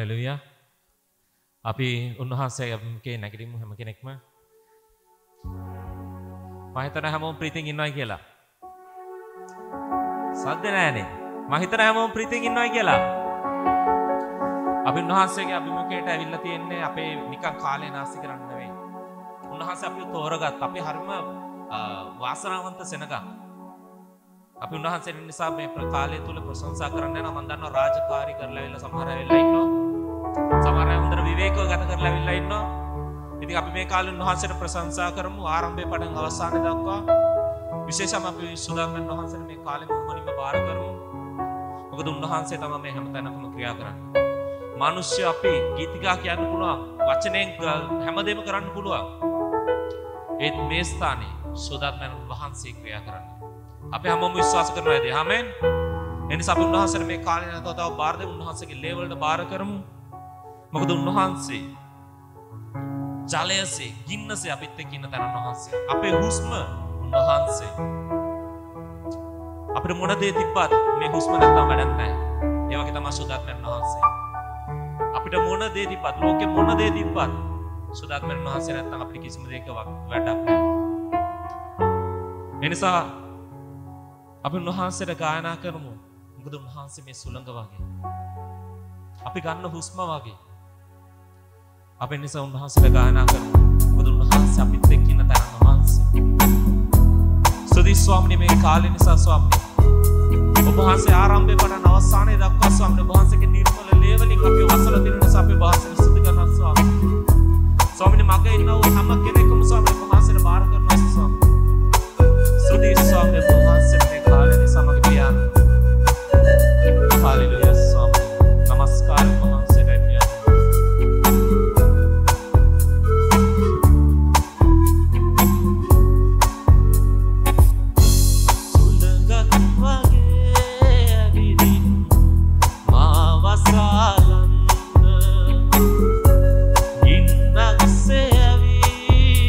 Hallelujah. අපි උන්වහන්සේගේ නැගිටිමු හැම කෙනෙක්ම. මම හිතන හැමෝම ප්‍රීතියෙන් ඉන්නවයි කියලා. සද්ද නැහැනේ. මම හිතන හැමෝම ප්‍රීතියෙන් ඉන්නවයි කියලා. අපි උන්වහන්සේගේ අභිමුඛයට ඇවිල්ලා තියෙන්නේ අපේ නිකන් කාලේ නාස්ති කරන්න නෙවෙයි. උන්වහන්සේ අපිව තෝරගත් අපි හරිම වාසනාවන්ත සෙනගක්. අපි උන්වහන්සේ නිසා මේ කාලය තුල ප්‍රශංසා කරන්න යනවා. මම දන්නවා රාජකාරී කරලා ඇවිල්ලා සමහර අය වෙලා ඉන්නවා. සමහර අය හොඳට විවේකව ගත කරලා ඇවිල්ලා ඉන්නවා. ඉතින් අපි මේ කාලේ උන්වහන්සේට ප්‍රශංසා කරමු ආරම්භයේ පටන් අවසානයේ දක්වා. විශේෂයෙන්ම අපි සුදාමන් වහන්සේට මේ කාලේ මුහුණින්ම බාර කරමු. මොකද උන්වහන්සේ තමයි මේ හැමතැනකම ක්‍රියා කරන්නේ. මිනිස්සු අපි ගීතිකා කියන්න පුළුවන්, වචනෙන් හැමදේම කරන්න පුළුවන්. ඒත් මේ ස්ථානයේ සුදාමන් වහන්සේ ක්‍රියා කරන්නේ. අපි හැමෝම විශ්වාස කරනවා නේද? ආමෙන්. එනිසා අපි උන්වහන්සේට මේ කාලේ නැතව තව බාර දෙමු. උන්වහන්සේගේ ලේවලට බාර කරමු. මොකද උන්වහන්සේ ජලයසේ ගින්නසේ අපිත් එක්ක ඉන්න තැන උන්වහන්සේ. අපේ හුස්ම උන්වහන්සේ. අපිට මොන දේ තිබ්බත් මේ හුස්ම නැත්තම් වැඩක් නැහැ. ඒ වගේ තමයි සුදාත්මයන් වහන්සේ. අපිට මොන දේ තිබ්බත් ලෝකේ මොන දේ තිබ්බත් සුදාත්මයන් වහන්සේ නැත්තම් අපිට කිසිම දෙයක වැඩක් නැහැ. එනිසා අපි උන්වහන්සේට ගායනා කරමු. මොකද උන්වහන්සේ මේ සුළඟ වගේ. අපි ගන්න හුස්ම වගේ. අපි නිසා උන්වහන්සේට ගායනා කරමු. මොකද උන්වහන්සේ අපිත් එක්ක ඉන්න තැන උන්වහන්සේ. සුදී ස්වාමීනි මේ කාලේ නිසා ස්වාමීනි. ඔබ වහන්සේ ආරම්භයේ පටන් අවසානයේ දක්වා ස්වාමීනි ඔබ වහන්සේගේ නිර්මල ලේවලින් අපි වසල දින නිසා අපි වහන්සේට ස්තුති කරනවා ස්වාමීනි. ස්වාමීනි මගේ ඉන්නව හැම කෙනෙකුම ස්වාමීනි ඔබ වහන්සේට බාර කරනවා ස්වාමීනි. සුදී ස්වාමීනි ඔබ වහන්සේට මේ කාලේ නිසා මගේ පියාණන්. හalleluya ස්වාමීනි. නමස්කාර වහන්සේට Salanda, Inna se avi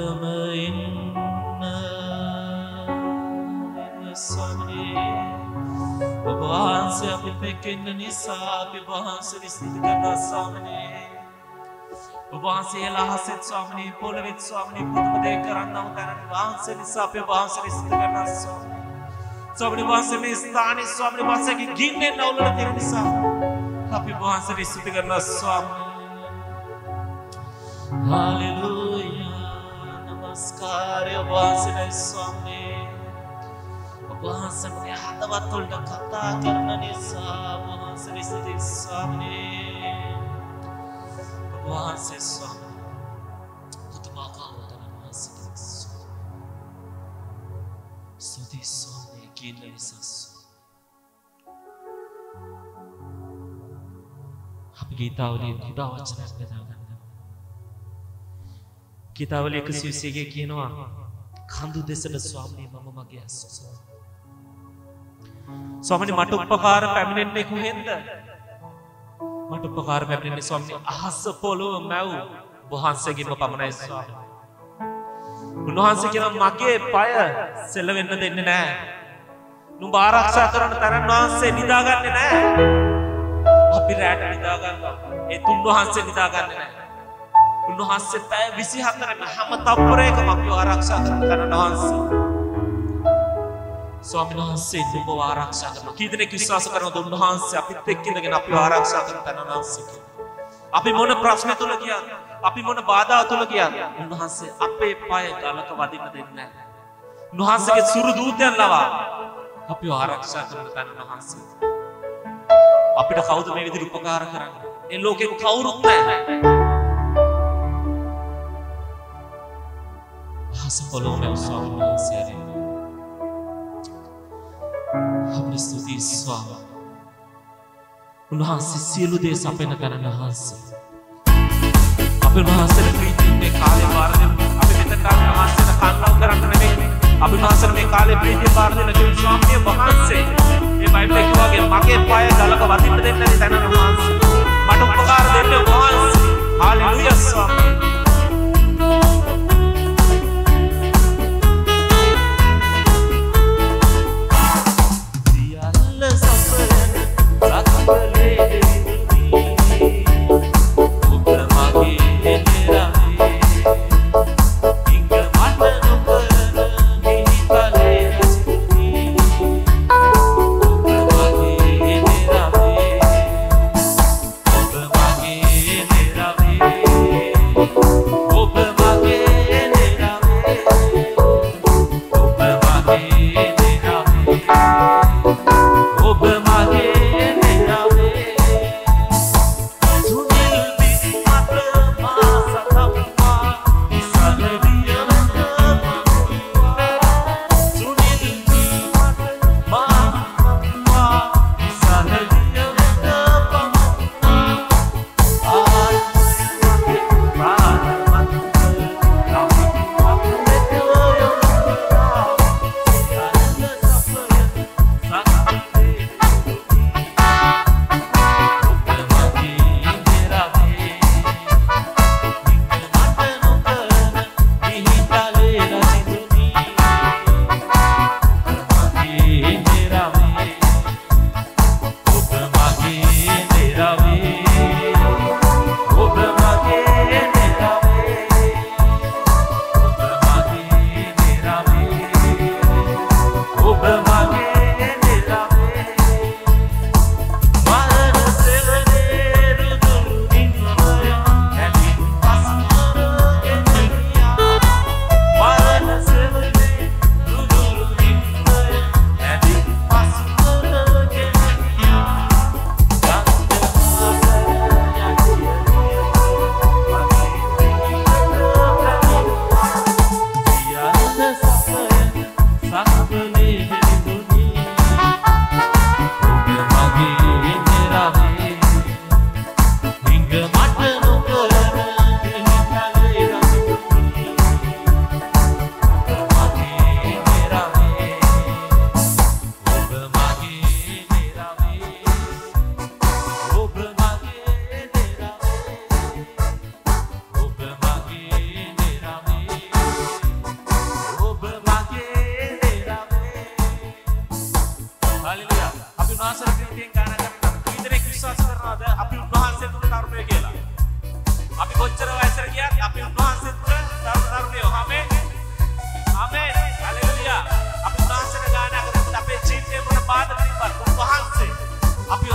දිගටම ඉන්න ස්වාමී ඔබ වහන්සේ අපිත් එක්ක ඉන්න නිසා අපි වහන්සේ ස්තුති කරනවා ස්වාමී ඔබ වහන්සේ එළහසෙත් ස්වාමී පොළවෙත් ස්වාමී පුදුම දේ කරන්නව තැන වහන්සේ නිසා අපි වහන්සේ ස්තුති කරනවා ස්වාමී වහන්සේ මේ ස්ථානයේ ස්වාමී වහන්සේගේ ගින්නෙන් නවුලන තියෙන නිසා අපි වහන්සේ ස්තුති කරනවා ස්වාමී හalleluya නමස්කාරය වහන්සේ ස්වාමී ඔබ වහන්සේ මගේ හදවත් වලට කතා කරන නිසා වහන්සේ ස්තුති ස්වාමී ඔබ වහන්සේ ස්වාමී පුදුමාකාර වහන්සේ ස්තුති ස්වාමී කියන නිසා අපි ගීතාවලියේ කුඩා වචනයක් බෙදා ගන්නවා ගීතාවලිය 121 කියනවා කඳු දෙසට ස්වාමී මම මගේ ඇස් ස්වාමී මට උපකාර පැමිණෙන්නේ කොහෙන්ද මට උපකාර පැමිණෙන්නේ ස්වාමී අහස පොළොව මැව් වහන්සේගෙන්ම පමණයි ස්වාමී උන්වහන්සේ කියනවා මගේ পায় සෙලවෙන්න දෙන්නේ නැහැ නුඹ ආරක්ෂා කරන තරම් වහන්සේ නිදාගන්නේ නැහැ අපි රැට නිදාගන්නවා ඒ තුන් වහන්සේ නිදාගන්නේ නැහැ උන්වහන්සේ පැය 24ම හැම තප්පරයකම අපිව ආරක්ෂා කරන තරම් වහන්සේ ස්වාමීන් වහන්සේ ඔබව ආරක්ෂා කරනවා. කී දෙනෙක් විශ්වාස කරනවද උන්වහන්සේ අපිත් එක්ක ඉඳගෙන අපිව ආරක්ෂා කරන තැන වහන්සේ. අපි මොන ප්‍රශ්න තුල ගියත්, අපි මොන බාධා තුල ගියත් උන්වහන්සේ අපේ පාය ගලක වදින්න දෙන්නේ නැහැ. උන්වහන්සේගේ සුරු දූතයන් ලවා අපිව ආරක්ෂා කරන තැන වහන්සේ. අපිට කවුද මේ විදිහට උපකාර කරන්නේ? මේ ලෝකේ කවුරුත් නැහැ. අහස පොළොවේ ස්වාමීන් වහන්සේ අපේ ස්තුති ස්වාමී උන්වහන්සේ සියලු දේ සපයන තැන වහන්සේ අපේ වහන්සේට ප්‍රීතියෙන් මේ කාලේ බාර දෙන්න අපි මෙතන වහන්සේට කන්ලව් කරන්න නෙමෙයි අපි වහන්සේට මේ කාලේ ප්‍රීතිය බාර දෙන්න කිව්ව ස්වාමී වහන්සේ මේ බයිබල් එක වගේ මගේ පාය ගලක වදින්න දෙන්නේ නැති තැන වහන්සේ මට උපකාර දෙන්න වහන්සේ හalleluya ස්වාමී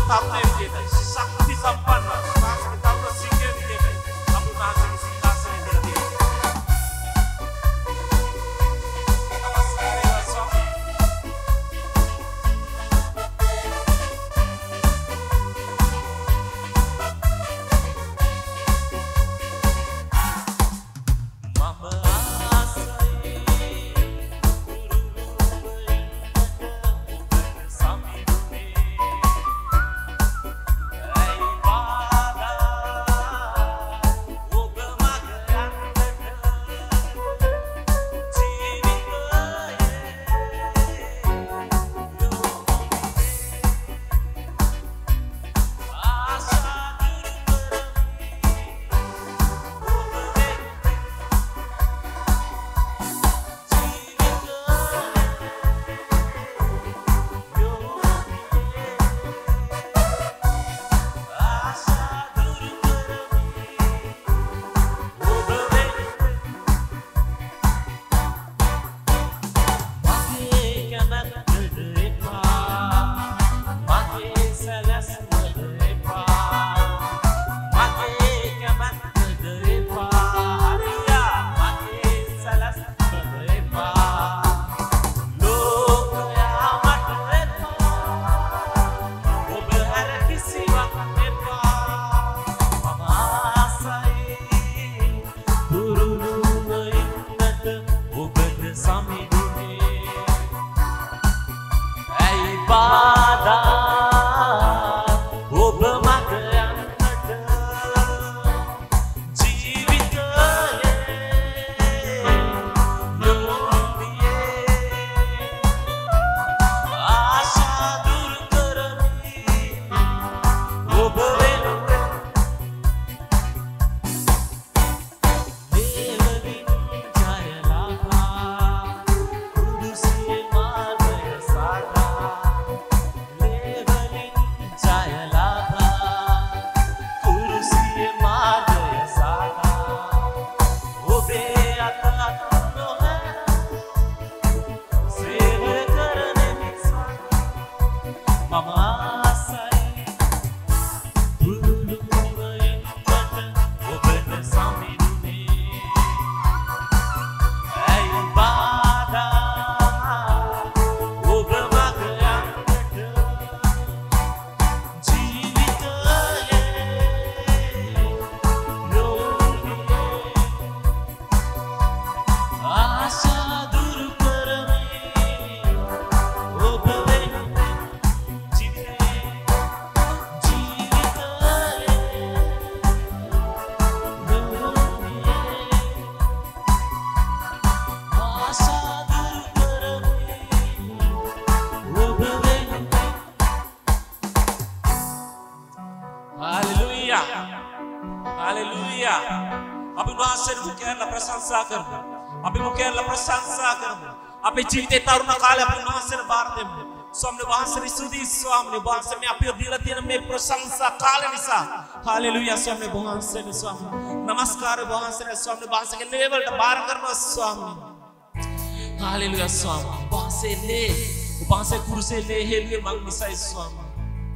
තරුණයෙක් විදියට ශක්ති සම්පන්න උන්වහන්සේගේ තරුණ සිංහයෙක් විදියට අපි උන්වහන්සේගේ සිංහාසනයේ ඉඳලා තියෙනවා. අපේ ජීවිතේ තරුණ කාලේ අපි උන්වහන්සේට බාර දෙමු. ස්වාමීන් වහන්සේ ස්තුතියි ස්වාමීන් වහන්සේ මේ අපිට දීලා තියෙන මේ ප්‍රශංසා කාලය නිසා. හාලෙලූයා ස්වාමීන් වහන්සේට ස්වාමීන්. නමස්කාර වහන්සේට ස්වාමීන් වහන්සේගේ ලේවලට බාර කරනවා ස්වාමීන්. හාලෙලූයා ස්වාමීන් වහන්සේ ලේ වහන්සේ කුරුසේ ලේ හෙළුවේ මං නිසයි ස්වාමීන්.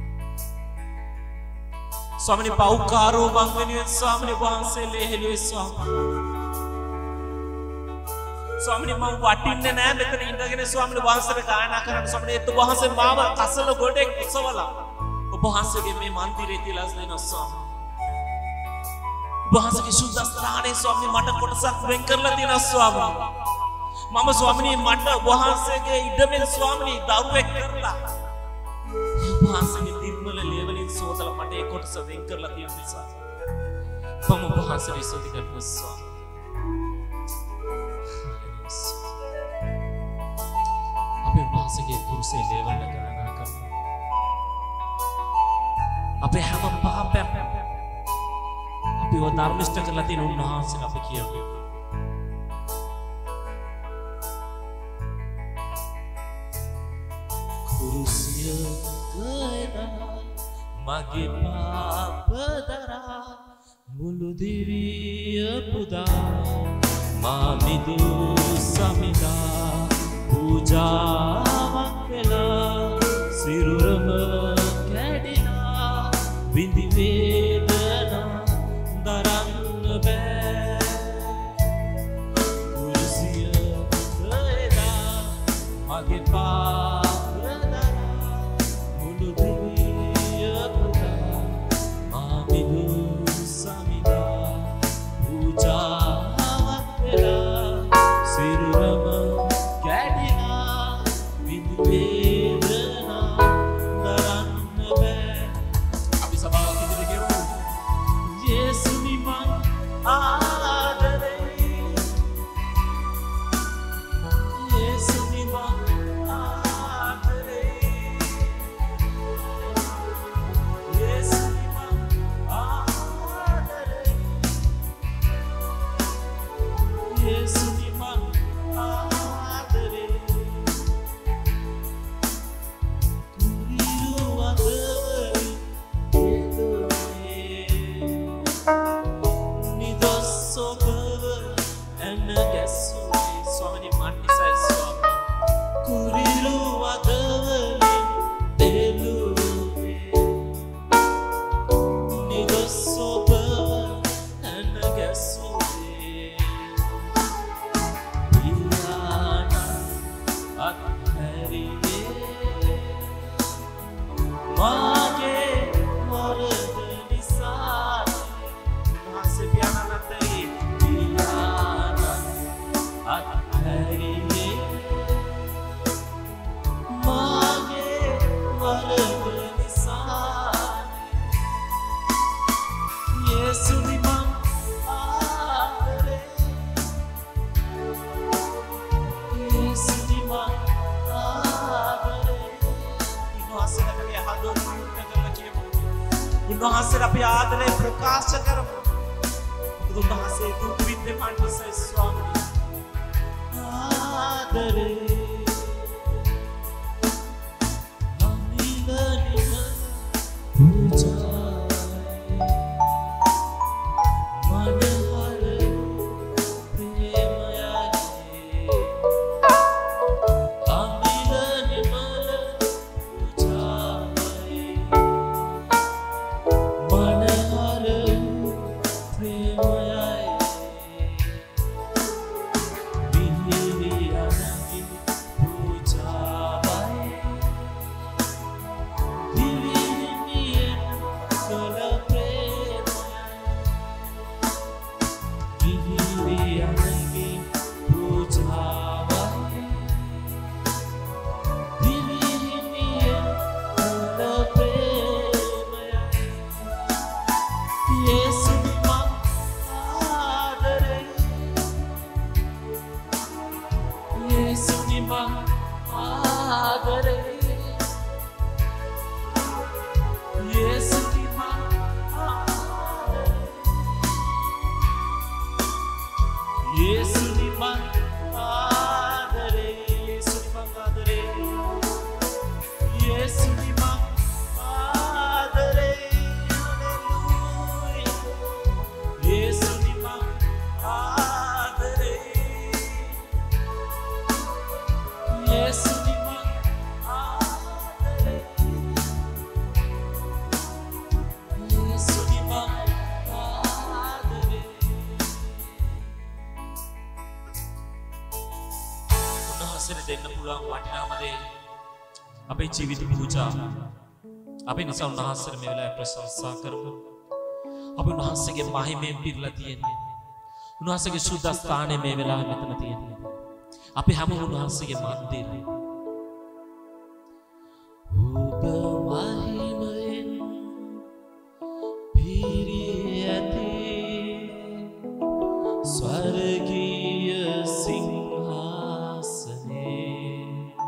ස්වාමීන් පෞකාරෝ මං වෙනුවෙන් ස්වාමීන් වහන්සේ ලේ හෙළුවේ ස්වාමීන්. ස්වාමීනි මම වටින්නේ නැහැ මෙතන ඉඳගෙන ස්වාමීනි වහන්සේට ගායනා කරන්න ස්වාමීනි ඒත් වහන්සේ මාව කසල ගොඩෙක් උසවලා ඔබ වහන්සේගේ මේ මන්දිරේ තියලා දෙනවා ස්වාමීනි. වහන්සේගේ සුද්ධ ස්ථානයේ ස්වාමීනි මට කොටසක් වෙන් කරලා තියෙනවා ස්වාමීනි. මම ස්වාමීනි මට වහන්සේගේ ඉඩමෙන් ස්වාමීනි දරුවෙක් කරලා වහන්සේගේ නිර්මල ලේවලින් සෝතලා මට ඒ කොටස වෙන් කරලා තියෙන නිසා මම වහන්සේට ස්තුති කරනවා ස්වාමීනි. අපේ වහන්සේගේ කුරුසේ ලේවල ගායනා කරනවා. අපේ හැම පාපයක් අපිව ධර්මිෂ්ඨ කරලා තියෙන උන්වහන්සේට අපි කියමු. කුරුසිය ගයනා මගේ පාප දරා මුළු දිවිය පුදා මා මිදු සමිදා පූජාවක් වෙලා සිරුරම කැඩිලා Bagi paradara Mulu dunia peta Mamidu samida Puja awak bela Sirurama gadina Bindu bedana Daranna be Abi sabawa kita digeru Yesu nimang adare Yesu nimang adare Yesu nimang adare Yesu nimang adare Kuriru adare Nidosso cover and guess so many money says Kuriru adare delu Nidosso cover and guess Ilana athari Mage waradani saani Unhase piana natari Ilana athari Mage waradani saani Yesu nimang adare Yesu nimang adare Unhase අපි ආදරය කරලා කියමු උන්වහන්සේට අපි ආදරය ප්‍රකාශ කරමු මොකද උන්වහන්සේ දුක් විඳින්න නිසා ස්වාමී ආදරේ අනිලනිම පූජායි මනහර ප්‍රේමයයි අනිලනිම පූජායි මනහර ප්‍රේමයයි විහිරි අනගි පූජායි දිවිනියෙන් කළ ප්‍රේමයයි විහිරි අනගි පූජායි දිවිනියෙන් කළ ප්‍රේමයයි Yesu nimang adare Yesu nimang adare Yesu nimang adare Yesu nimang adare Yesu nimang adare Yesu nimang adare Hallelujah Yesu nimang adare Yesu nimang adare Yesu nimang adare උන්වහන්සේට දෙන්න පුළුවන් වටිනාම දේ අපේ ජීවිත පූජා අපි නිසා උන්වහන්සේට මේ වෙලාවේ ප්‍රශංසා කරමු අපි උන්වහන්සේගේ මහිමෙන් පිරලා තියෙන්නේ උන්වහන්සේගේ සුද්ධ ස්ථානයේ මේ වෙලාවේ මෙතන තියෙන්නේ අපි හැම උන්වහන්සේගේ මන්දිරේ ඔබ මහිමෙන් පිරී ඇති ස්වර්ගීය සිංහාසනේ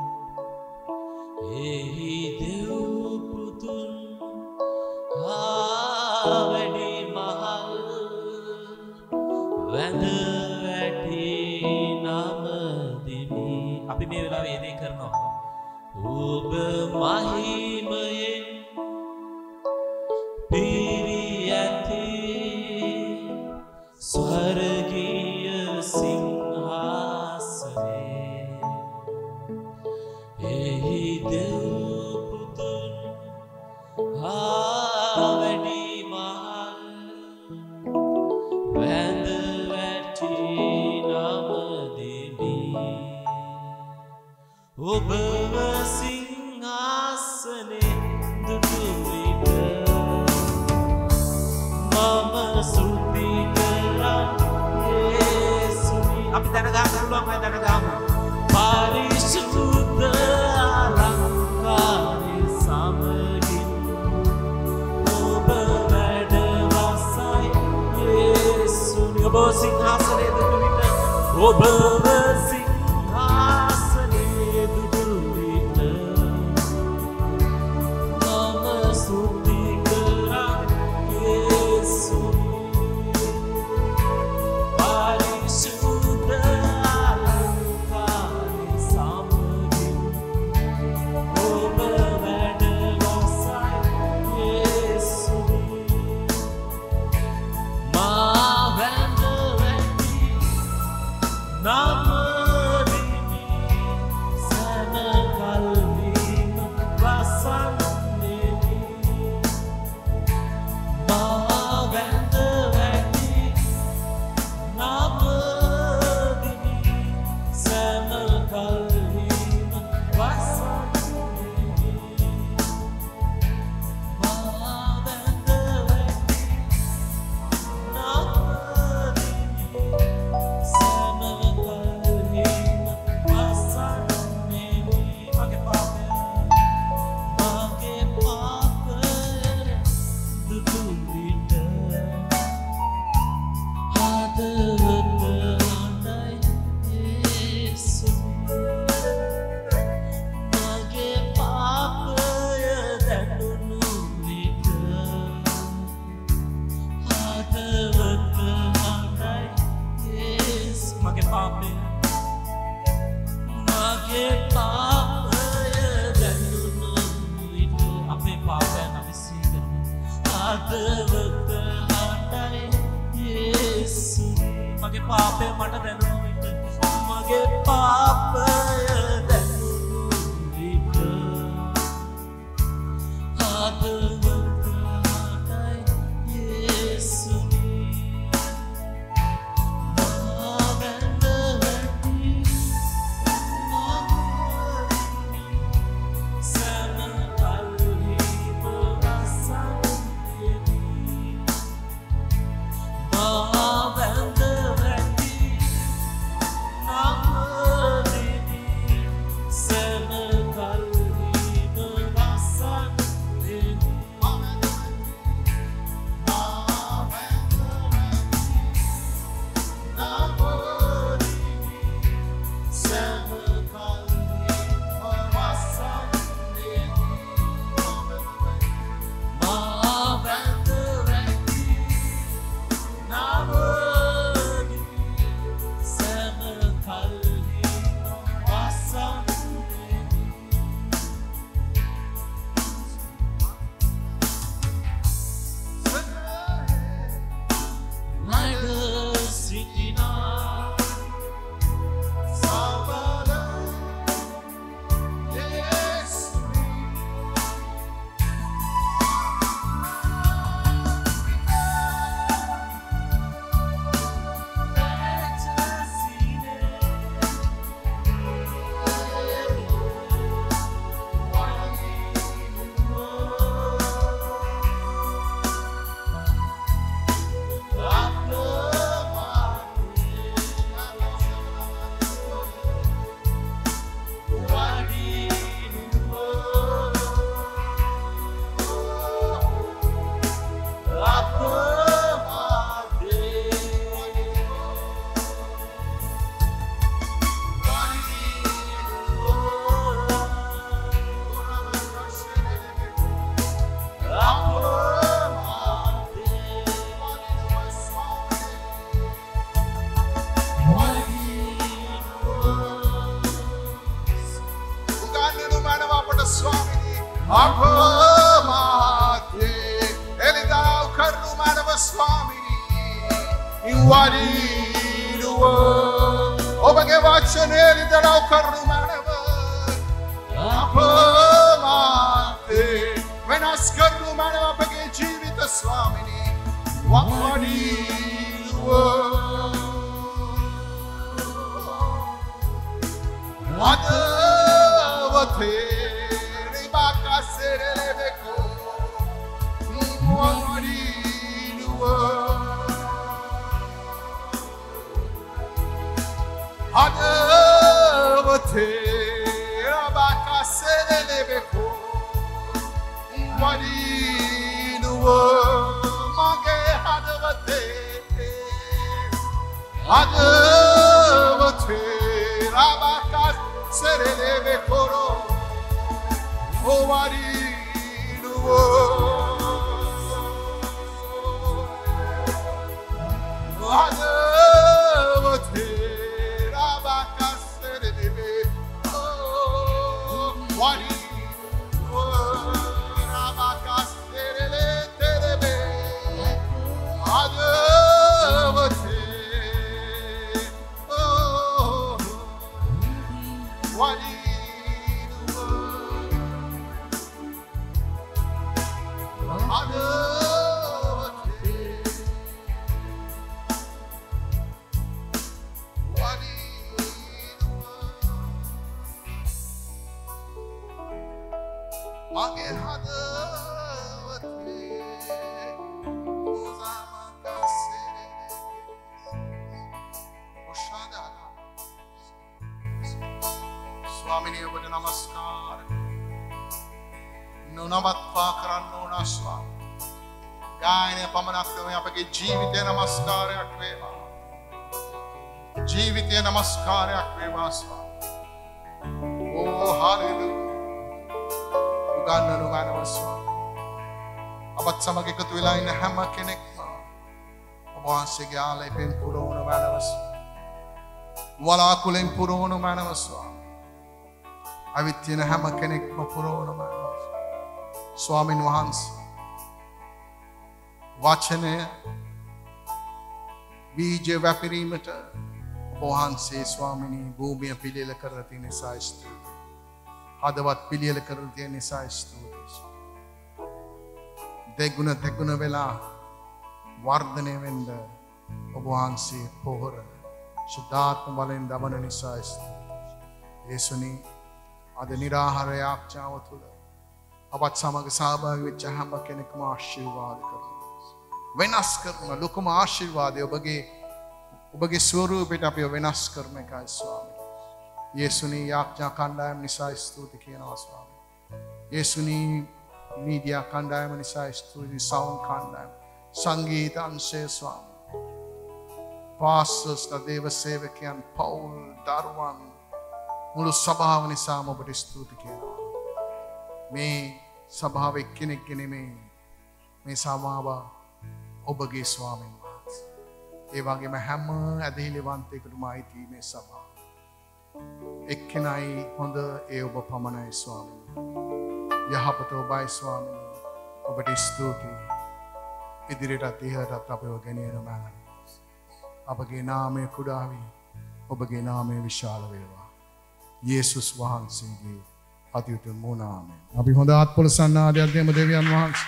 එහි දෙව් පුතුන් වැඩි මහල් වැඳ වැටි නමදිමි අපි මේ වෙලාවේ ඒ දේ කරනවා ඔබ මහිමයෙන් පිරී ඇති ස්වර්ගීය සිංහාසනේ එහි දෙව් පුතුන් වැඩි මහල් වැඳ වැටි නමදිමි ඔබ සිංහාසනේ දුටු විට මම ස්තුති කරා යේසුනි. අපි දැනගන්න පුළුවන් අය දැනගමු. පරිශුද්ධ අලංකාරේ සමගින් ඔබ වැඩ වසයි යේසුනි. ඔබ සිංහාසනේ දුටු විට ඔබ සිංහාසනේ දුටු විට මම ස්තුති කරා යේසුනි. පරිශුද්ධ අලංකාරේ සමගින් ඔබ වැඩ වසයි යේසුනි. මා වැඳ වැටි නමදිනි සැන කල්විම වසන්නෙමි. මා වැඳ වැටි නමදිනි සැන කල්විම වසන්නෙමි. මා වැඳ වැටි මගේ පාපය මට දැනුණු විට මගේ පාපය දැනුණු විට හදවත හටයි යේසුනි. මා වැඳ වැටි නමදිනි සැන කල්හිම වසන්නෙමි. මා වැඳ වැටි නමදිනි සැන කල්හිම වසන්නෙමි. මා වැඳ වැටි නමදිනි සැන කල්හිම වසන්නෙමි. මා වැඳ වැටි නමදිනි සැන කල්හිම වසන්නෙමි. මයිද සිටිනා සබල යේසුනි. Ugannu manavapata swamini apamate elidau karnu manava swamini iwadiduwa obage vachane elidau karnu manava apamate venas karnu manava apage jeevita swamini wadiduwa Ada Adavate Ribaka Serelebeko Mwari Nuwa Adavate Ribaka Serelebeko Mwari Nuwa Mage Adavate Adavate Ribaka Serelebeko Mwari Nuwa Adavate Ribaka Serelebeko Mwari Ribaka Serelebeko Adavate Mwari Swamini ඔබට නමස්කාර නොනවත්වා කරන්න ඕන ස්වාමී ගායනය පමණක් නෙවෙයි අපගේ ජීවිතේ නමස්කාරයක් වේවා ජීවිතේ නමස්කාරයක් වේවා ස්වාමී ඕ හාලෙලූයා උගන්වනු ගන්නව ස්වාමී අපත් සමග එකතු වෙලා ඉන්න හැම කෙනෙක්ම ඔබ වහන්සේගේ ආලයෙන් පුරවන මනව ස්වාමී වලාකුලෙන් පුරවන මනව ස්වාමී අවිත්‍යන හැම කෙනෙක්ම පුරවන මනව ස්වාමීන් වහන්සේ වචනය බීජ වැපිරීමට වහන්සේ ස්වාමිනී භූමිය පිළියෙල කරලා තියෙන නිසා ස්තුතියි. හදවත් පිළියෙල කරලා තියෙන නිසා ස්තුතියි. දෙගුණ වෙලා වර්ධනය වෙන්න ඔබ වහන්සේ පොහොර සුද්ධාත්ම බලෙන් දමන නිසා ස්තුතියි. යේසුනි අද නිරාහාර යාඥාව තුළ අපත් සමග සහභාගී වෙච්ච හැම කෙනෙක්ම ආශිර්වාද කරනවා. වෙනස් කරන ලොකුම ආශිර්වාදය ඔබගේ ස්වරූපයට අපිව වෙනස් කරන එකයි ස්වාමී. යේසුනි යාඥා කණ්ඩායම නිසා ස්තුති කියනවා ස්වාමී. යේසුනි මීඩියා කණ්ඩායම නිසා ස්තුති සවුන්ඩ් කණ්ඩායම සංගීත අංශය ස්වාමී. පාස්ටර්ස් දේව සේවකයන් පවුල් දරුවන් මුළු සභාව නිසාම ඔබට ස්තුති කියනවා. මේ සභාව එක්කෙනෙක් නෙමෙයි මේ සභාව ඔබගේ ස්වාමීන් වහන්සේ. ඒ වගේම හැම ඇදහිලිවන්තයෙකුටම අයිති මේ සභාව. එක්කෙනයි හොඳ ඒ ඔබ පමණයි ස්වාමීන් වහන්සේ. යහපත ඔබයි ස්වාමීන් වහන්සේ. ඔබට ස්තුතියි. ඉදිරියටත් ඉහළටත් අපව ගෙනියන මෑණන්. අපගේ නාමය කුඩා වී ඔබගේ නාමය විශාල වේවා. යේසුස් වහන්සේගේ අතිඋතුම් නාමයෙන්. අපි හොඳ ආත්පොළ සන්නාදයක් දෙමු දෙවියන් වහන්සේ.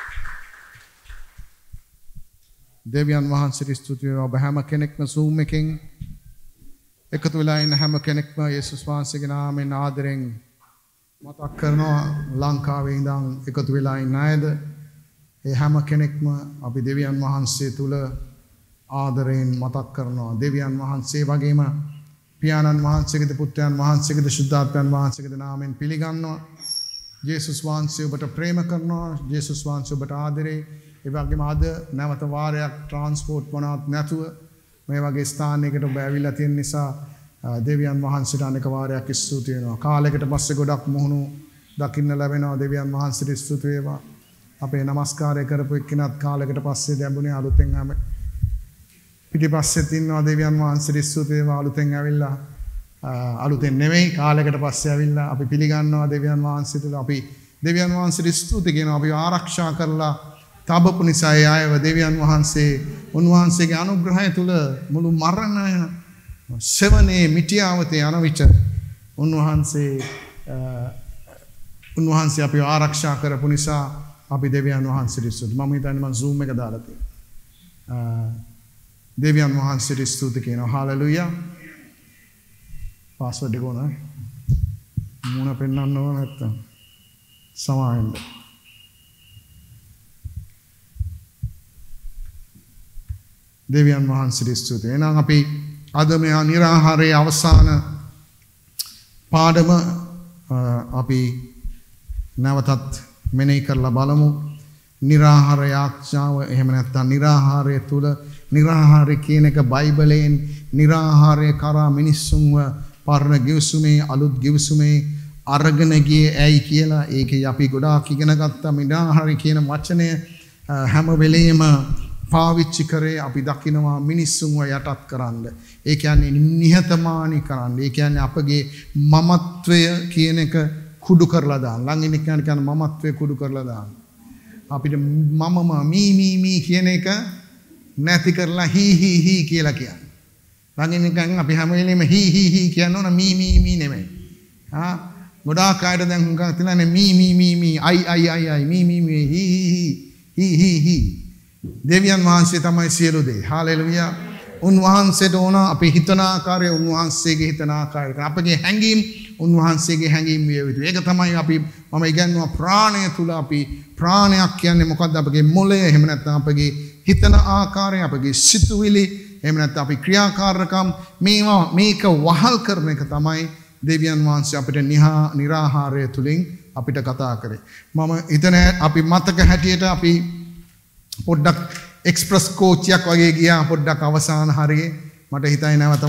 දෙවියන් වහන්සේට ස්තුති වේවා. ඔබ හැම කෙනෙක්ම Zoom එකෙන් එකතු වෙලා ඉන්න හැම කෙනෙක්ම යේසුස් වහන්සේගේ නාමයෙන් ආදරෙන් මතක් කරනවා. ලංකාවේ ඉඳන් එකතු වෙලා ඉන්න අයද ඒ හැම කෙනෙක්ම අපි දෙවියන් වහන්සේ තුල ආදරයෙන් මතක් කරනවා. දෙවියන් වහන්සේ වගේම පියාණන් වහන්සේගේද පුත්‍රයන් වහන්සේගේද ශුද්ධාත්මයන් වහන්සේගේද නාමයෙන් පිළිගන්නවා. යේසුස් වහන්සේ ඔබට ප්‍රේම කරනවා. යේසුස් වහන්සේ ඔබට ආදරේ. ඒ වගේම අද නැවත වාරයක් ට්‍රාන්ස්පෝර්ට් මොනවත් නැතුව මේ වගේ ස්ථානයකට ඔබ ඇවිල්ලා තියෙන නිසා දෙවියන් වහන්සේට අනෙක් වාරයක් ස්තුති වෙනවා. කාලයකට පස්සේ ගොඩක් මුහුණු දකින්න ලැබෙනවා. දෙවියන් වහන්සේට ස්තුති වේවා. අපේ নমස්කාරය කරපු එක්කෙනත් කාලයකට පස්සේ දැඹුණේ අලුතෙන් පිටිපස්සෙත් ඉන්නවා. දෙවියන් වහන්සේට ස්තුති වේවා. අලුතෙන් ඇවිල්ලා අලුතෙන් නෙමෙයි කාලයකට පස්සේ ඇවිල්ලා අපි පිළිගන්නවා දෙවියන් වහන්සේ තුල. අපි දෙවියන් වහන්සේට ස්තුති කියනවා. අපි ආරක්ෂා කරලා තබපු නිසා ඒ අයව දෙවියන් වහන්සේ උන්වහන්සේගේ අනුග්‍රහය තුල මුළු මරණ සෙවනේ මිටියාවතේ යන විට උන්වහන්සේ අපිව ආරක්ෂා කරපු නිසා අපි දෙවියන් වහන්සේට ස්තුති. මම හිතන්නේ මම Zoom එක දාලා තියෙනවා. දෙවියන් වහන්සේට ස්තුති කියනවා. හාලෙලූයා. පාස්වර්ඩ් එක ඕනයි. මුණ පෙන්වන්න ඕන නැත්තම් සමාවෙන්න. දෙවියන් වහන්සේට ස්තුතියි. එහෙනම් අපි අද මේ නිරාහාරයේ අවසාන පාඩම අපි නැවතත් මෙනෙහි කරලා බලමු. නිරාහාර යාඥාව එහෙම නැත්නම් නිරාහාරය තුල නිරාහාරය කියන එක බයිබලයෙන් නිරාහාරය කරා මිනිස්සුන්ව පරණ ගිවිසුමේ අලුත් ගිවිසුමේ අරගෙන ගියේ ඇයි කියලා ඒකේ අපි ගොඩාක් ඉගෙන ගත්තා. නිරාහාරය කියන වචනය හැම වෙලෙම පාවිච්චි කරේ අපි දකිනවා මිනිස්සුන්ව යටත් කරන්න. ඒ කියන්නේ නිහතමානී කරන්න. ඒ කියන්නේ අපගේ මමත්වය කියන එක කුඩු කරලා දාන්න. ළඟින් ඉන්න මමත්වය කුඩු කරලා දාන්න. අපිට මමම මී කියන එක නැති කරලා හී කියලා කියන්නේ. ළඟින් ඉන්න අපි හැම වෙලෙම හී කියන්න ඕන මී නෙමෙයි. ගොඩාක් අයට දැන් හුඟක් තියලානේ මී අයි මී හී දෙවියන් වහන්සේ තමයි සියලු දේ. හාලෙලුයා. උන්වහන්සේට ඕන අපේ හිතන ආකාරය උන්වහන්සේගේ හිතන ආකාරය. අපගේ හැඟීම් උන්වහන්සේගේ හැඟීම් විය යුතුයි. ඒක තමයි අපි මම ඉගෙනුවා ප්‍රාණය තුල අපි ප්‍රාණයක් කියන්නේ මොකද්ද? අපගේ මොළය එහෙම නැත්නම් අපගේ හිතන ආකාරය අපගේ සිතුවිලි එහෙම නැත්නම් අපි ක්‍රියාකාරකම් මේක වහල් කරන එක තමයි දෙවියන් වහන්සේ අපිට නිරාහාරය තුලින් අපිට කතා කරේ. මම හිතන අපි මතක හැටියට අපි පොඩ්ඩක් එක්ස්ප්‍රස් කෝච්චියක් වගේ ගියා පොඩ්ඩක් අවසාන හරියේ. මට හිතයි නැවත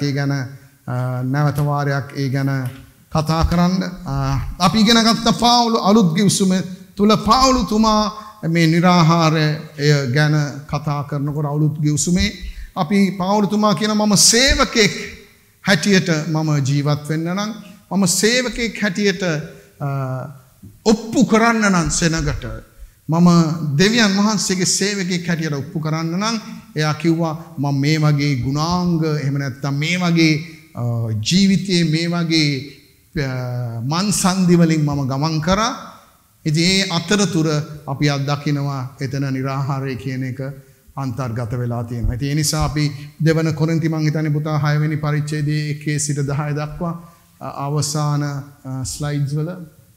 වාරයක් ඒ ගැන කතා කරන්න. අපි ඉගෙන ගත්ත පාවුල අලුත් ගිවිසුම තුල පාවුලතුමා මේ නිරාහාරය ගැන කතා කරනකොට අලුත් ගිවිසුමේ අපි පාවුලතුමා කියන මම සේවකෙක් හැටියට මම ජීවත් වෙන්න නම් මම සේවකෙක් හැටියට ඔප්පු කරන්න නම් සෙනගට මම දෙවියන් වහන්සේගේ සේවකෙක් හැටියට ඔප්පු කරන්න නම් එයා කිව්වා මම මේ වගේ ගුණාංග එහෙම නැත්නම් මේ වගේ ජීවිතයේ මේ වගේ මන්සන්දි වලින් මම ගමන් කරා. ඉතින් ඒ අතරතුර අපි අත්දකිනවා එතන නිරාහාරය කියන එක අන්තර්ගත වෙලා තියෙනවා. ඉතින් ඒ නිසා අපි දෙවන කොරින්ති මං හිතන්නේ පුතා 6 වෙනි පරිච්ඡේදයේ 1 සිට 10 දක්වා අවසාන ස්ලයිඩ්ස් වල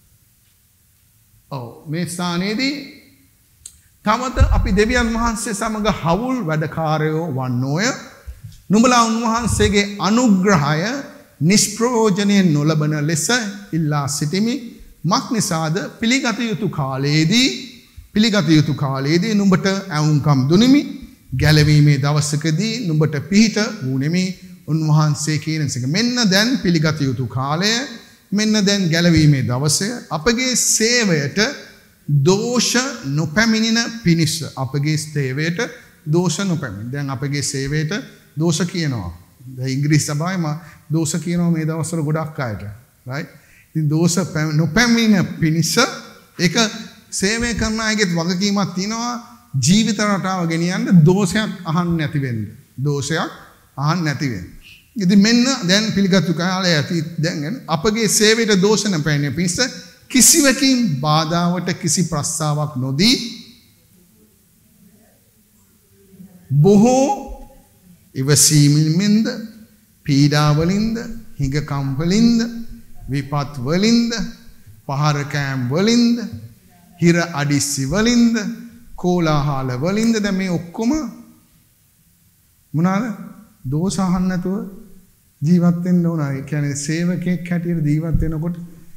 මේ ස්ථානයේදී තමත අපි දෙවියන් වහන්සේ සමග හවුල් වැඩකාරයෝ වන්නෝය. නුඹලා උන්වහන්සේගේ අනුග්‍රහය නිෂ්ප්‍රයෝජනයෙන් නොලබන ලෙස ඉල්ලා සිටිමි. මක් නිසාද පිළිගත යුතු කාලයේදී නුඹට ඇවුම්කම් දුනිමි. ගැලවීමේ දවසකදී නුඹට පිහිට වුනෙමි. උන්වහන්සේ කියන එක මෙන්න දැන් පිළිගත යුතු කාලය, මෙන්න දැන් ගැලවීමේ දවසය. අපගේ සේවයට දෝෂ නොපැමිණෙන පිණිස අපගේ සේවයට දෝෂ නොපැමිණ. දැන් අපගේ සේවයට දෝෂ කියනවා. දැන් ඉංග්‍රීසි සභාවේම දෝෂ කියනවා මේ දවස්වල ගොඩක් අයට. right? ඉතින් දෝෂ නොපැමිණෙන පිණිස ඒක සේවය කරන අයගෙත් වගකීමක් තියෙනවා ජීවිත රටාව ගෙනියන්න දෝෂයක් අහන්න නැති වෙන්න. දෝෂයක් අහන්න නැති වෙන්න. ඉතින් මෙන්න දැන් පිළිගත්තු කාලය ඇති දැන් අපගේ සේවයට දෝෂ නොපැමිණෙන පිණිස කිසිවකින් බාධාවට කිසි ප්‍රස්තාවක් නොදී බොහෝ ඉවසීමෙන්ද පීඩාවලින්ද හිඟකම් වලින්ද විපත් වලින්ද පහර කෑම් වලින්ද හිර අඩිස්සි වලින්ද කෝලාහල වලින්ද දැන් මේ ඔක්කොම මොනවාද දෝෂ අහන්න නැතුව ජීවත් වෙන්න ඕන. ඒ කියන්නේ සේවකෙක් හැටියට ජීවත් වෙනකොට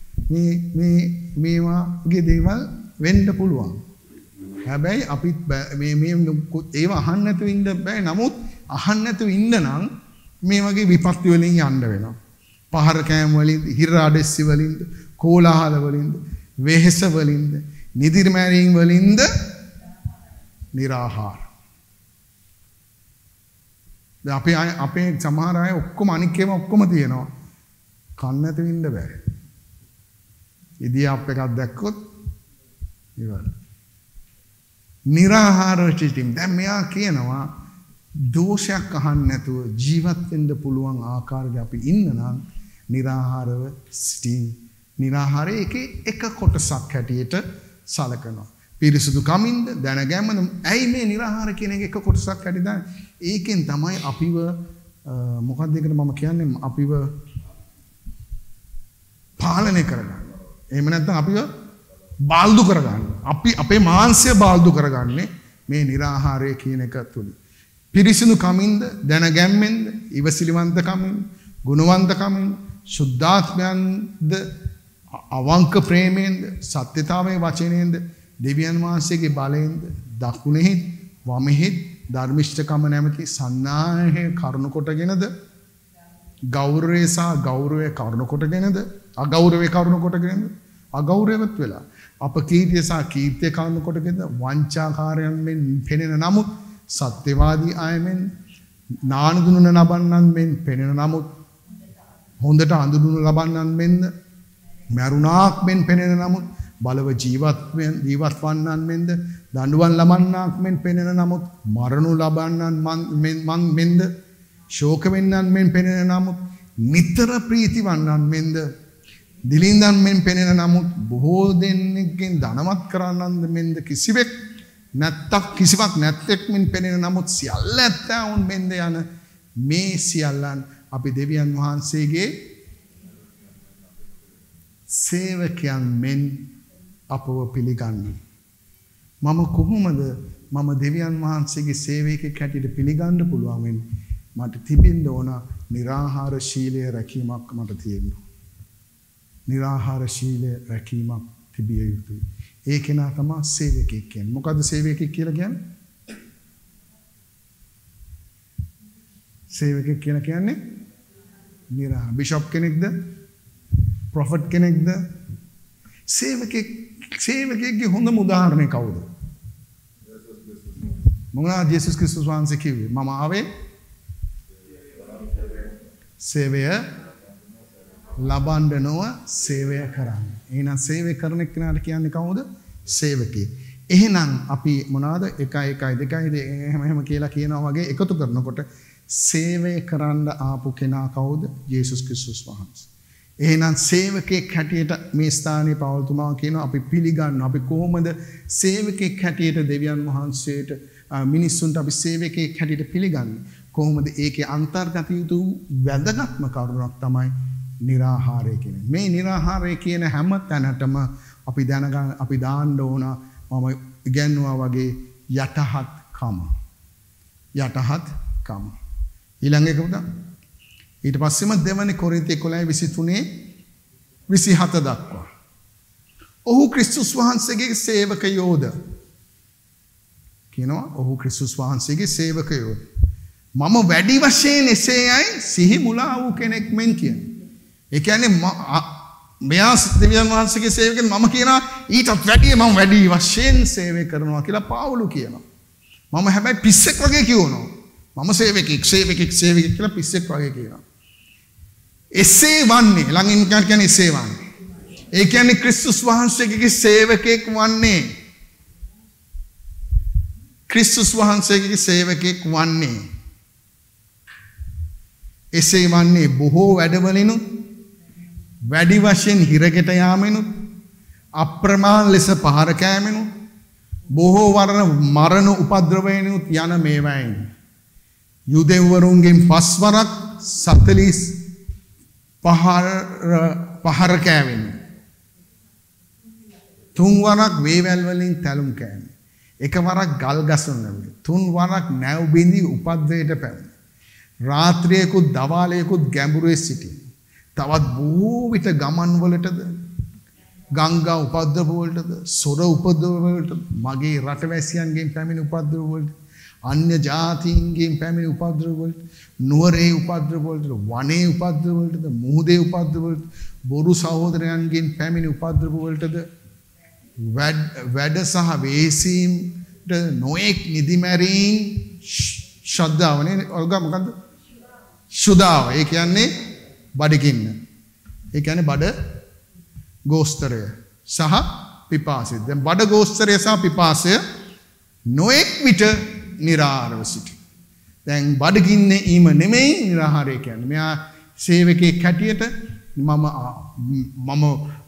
මේ වගේ දේවල් වෙන්න පුළුවන්. හැබැයි අපි ඒව අහන්න නැතුව ඉන්න බෑ. නමුත් අහන්න නැතුව ඉන්න නම් මේ වගේ විපත්ති වලින් යන්න වෙනවා. පහර කෑම් වලින්, හිර අඩෙස්සි වලින්ද, කෝලාහල වලින්ද, වෙහෙස වලින්ද, නිදිමැරීම් වලින්ද නිරාහාර. දැන් අපේ සමහර අය ඔක්කොම අනික් ඒවා ඔක්කොම තියෙනවා. කන්න නැතුව ඉන්න බෑ. ඉදියාප් එකක් දැක්කොත් ඉවරයි. නිරාහාර සිටීම. දැන් මෙයා කියනවා දෝෂයක් අහන්න නැතුව ජීවත් වෙන්න පුළුවන් ආකාරයක අපි ඉන්න නම් නිරාහාරව සිටීම. නිරාහාරයේ එක කොටසක් හැටියට සලකනවා. පිරිසුදු කමින්ද දැනගැම්මද ඇයි මේ නිරාහාර කියන එක කොටසක් හැටියට ඒකෙන් තමයි අපිව මොකක්ද ඒකට මම කියන්නේ අපිව පාලනය කරගන්න. එහෙම නැත්නම් අපිව බාල්දු කරගන්න. අපි අපේ මාංශය බාල්දු කරගන්නේ මේ निराහාරය කියන එක තුලින්. පිරිසිදු කමින්ද, දැනගැම්මෙන්ද, ඉවසිලිවන්ත කමින්ද, ගුණවන්ත කමින්ද, සුද්ධාත්මයන්ද, අවංක ප්‍රේමයෙන්ද, සත්‍යතාවයේ වචනයෙන්ද, දෙවියන් වහන්සේගේ බලයෙන්ද, දකුණෙහි වමෙහි ධර්මිෂ්ඨකම නැමැති සන්නාහය කරුණු කොටගෙනද, ගෞරවය සහ ගෞරවය කරුණු කොටගෙනද, අගෞරවය කරුණු කොටගෙනද, අගෞරවවත් වෙලා අපකීර්තිය සහ කීර්තිය කරුණු කොටගෙනද, වංචාකාරයන් මෙන් පෙනෙන නමුත් සත්‍යවාදී අයමෙන්, නානදුන ලබන්නන් මෙන් පෙනෙන නමුත් හොඳට අඳුනු ලබන්නන් මෙන්ද, මරුණාක් මෙන් පෙනෙන නමුත් බලව ජීවත් වන්නන් මෙන්ද, දඬුවම් ලබන්නාක් මෙන් පෙනෙන නමුත් මරණු ලබන්නන් මෙන්ද, ශෝක වෙන්නන් මෙන් පෙනෙන නමුත් නිතර ප්‍රීති වන්නන් මෙන්ද, දිලින්දන් මෙන් පෙනෙන නමුත් බොහෝ දෙනෙක්ගෙන් ධනවත් කරන්නන් මෙන්ද, කිසිවක් නැත්තෙක් මෙන් පෙනෙන නමුත් සියල්ල ඇත්තවුන් මෙන්ද යන මේ සියල්ලන් අපි දෙවියන් වහන්සේගේ සේවකයන් මෙන් අපව පිළිගන්නේ. මම කොහොමද මම දෙවියන් වහන්සේගේ සේවකයෙක් හැටියට පිළිගන්න පුළුවන් වෙන්නේ? මට තිබෙන්න ඕන निराहार ශීලය රැකීමක් මට තියෙනවා. निराहार ශීලය රැකීමක් තිබිය යුතුයි. ඒ කෙනා තමයි සේවකයෙක් කියන්නේ. මොකද්ද සේවකයෙක් කියලා කියන්නේ? සේවකයෙක් කියලා කියන්නේ නිරා බිෂොප් කෙනෙක්ද? ප්‍රොෆට් කෙනෙක්ද? සේවකයෙක්ගේ හොඳම උදාහරණය කවුද? මොනවා ජේසුස් ක්‍රිස්තුස් වහන්සේ කිව්වේ? මම ආවේ සේවය ලබන්න නොව සේවය කරන්න. එහෙනම් සේවය කරන කෙනාට කියන්නේ කවුද? සේවකයෙක්. එහෙනම් අපි මොනවාද 1 1 2 එහෙම කියලා කියනවා වගේ එකතු කරනකොට සේවය කරන්න ආපු කෙනා කවුද? ජේසුස් ක්‍රිස්තුස් වහන්සේ. එහෙනම් සේවකයෙක් හැටියට මේ ස්ථානයේ පවල්තුමා කියනවා අපි පිළිගන්න. අපි කොහොමද සේවකයෙක් හැටියට දෙවියන් වහන්සේට මිනිස්සුන්ට අපි සේවකයෙක් හැටියට පිළිගන්නේ? කොහොමද ඒකේ අන්තර්ගත යුතු වැදගත්ම කරුණක් තමයි निराहाරය කියන්නේ. මේ निराहाරය කියන හැම තැනටම අපි දැනගන්න අපි දාන්න ඕන මම ඉගෙනුවා වගේ යටහත්කම. යටහත්කම. ඊළඟ එක උදා ඊට පස්සෙම දෙවනි කොරින්ති 11:23-27 දක්වා. ඔහු ක්‍රිස්තුස් වහන්සේගේ සේවකයෝද කියනවා. ඔහු ක්‍රිස්තුස් වහන්සේගේ සේවකයෝද. මම වැඩි වශයෙන් එසේයයි සිහි මුලා වූ කෙනෙක් මෙන් කියන්නේ. ඒ කියන්නේ මෙයා දෙවියන් වහන්සේගේ සේවකෙන් මම කියනවා ඊටත් වැඩිය මම වැඩි වශයෙන් සේවය කරනවා කියලා පාවුලු කියනවා. මම හැබැයි පිස්සෙක් වගේ කියනවා. මම සේවකෙක් කියලා පිස්සෙක් වගේ කියනවා. එසේ වන්නේ ළඟින් කියන්නේ එසේ වන්නේ. ඒ කියන්නේ ක්‍රිස්තුස් වහන්සේගේ සේවකෙක් වන්නේ. ක්‍රිස්තුස් වහන්සේගේ සේවකෙක් වන්නේ. එසේ වන්නේ බොහෝ වැඩවලිනුත් වැඩි වශයෙන් හිරගෙට යාමෙනුත් අප්‍රමාණ ලෙස පහර කෑමෙනුත් බොහෝ වරණ මරණ උපද්‍රවයනුත් යන මේවායින් යුදෙව්වරුන්ගෙන් 5 වරක් 45 පහර කෑවෙනු 3 වරක් වේවැල් වලින් තැලුම් කෑමෙනු 1 වරක් ගල් ගසවනු 3 වරක් නැව් බිඳි උපද්‍රවයට පැමිණි රාත්‍රියකුත් දවාලයකුත් ගැඹුරේ සිටින තවත් බොහෝ විට ගමන් වලටද ගංගා උපද්‍රව වලටද සොර උපද්‍රව වලටද මගේ රටවැසියන්ගෙන් පැමිණි උපද්‍රව වලට අන්‍ය ජාතීන්ගෙන් පැමිණි උපද්‍රව වලට නුවරේ උපද්‍රව වලට වනේ උපද්‍රව වලටද මුහුදේ උපද්‍රව වලට බොරු සහෝදරයන්ගෙන් පැමිණි උපද්‍රව වලටද වැඩ සහ වේසීම්ට නොඑක් නිදිමැරීම් ශ්‍රද්ධාවනේ ඔල්ගා මොකද්ද සුදාව ඒ කියන්නේ බඩගින්න ඒ කියන්නේ බඩ ගෝස්තරය සහ පිපාසය දැන් බඩ ගෝස්තරය සහ පිපාසය නොඑක් විට निराहारව සිටි දැන් බඩගින්නේ ඊම නෙමෙයි निराहाරය කියන්නේ මෙයා සේවකයෙක් හැටියට මම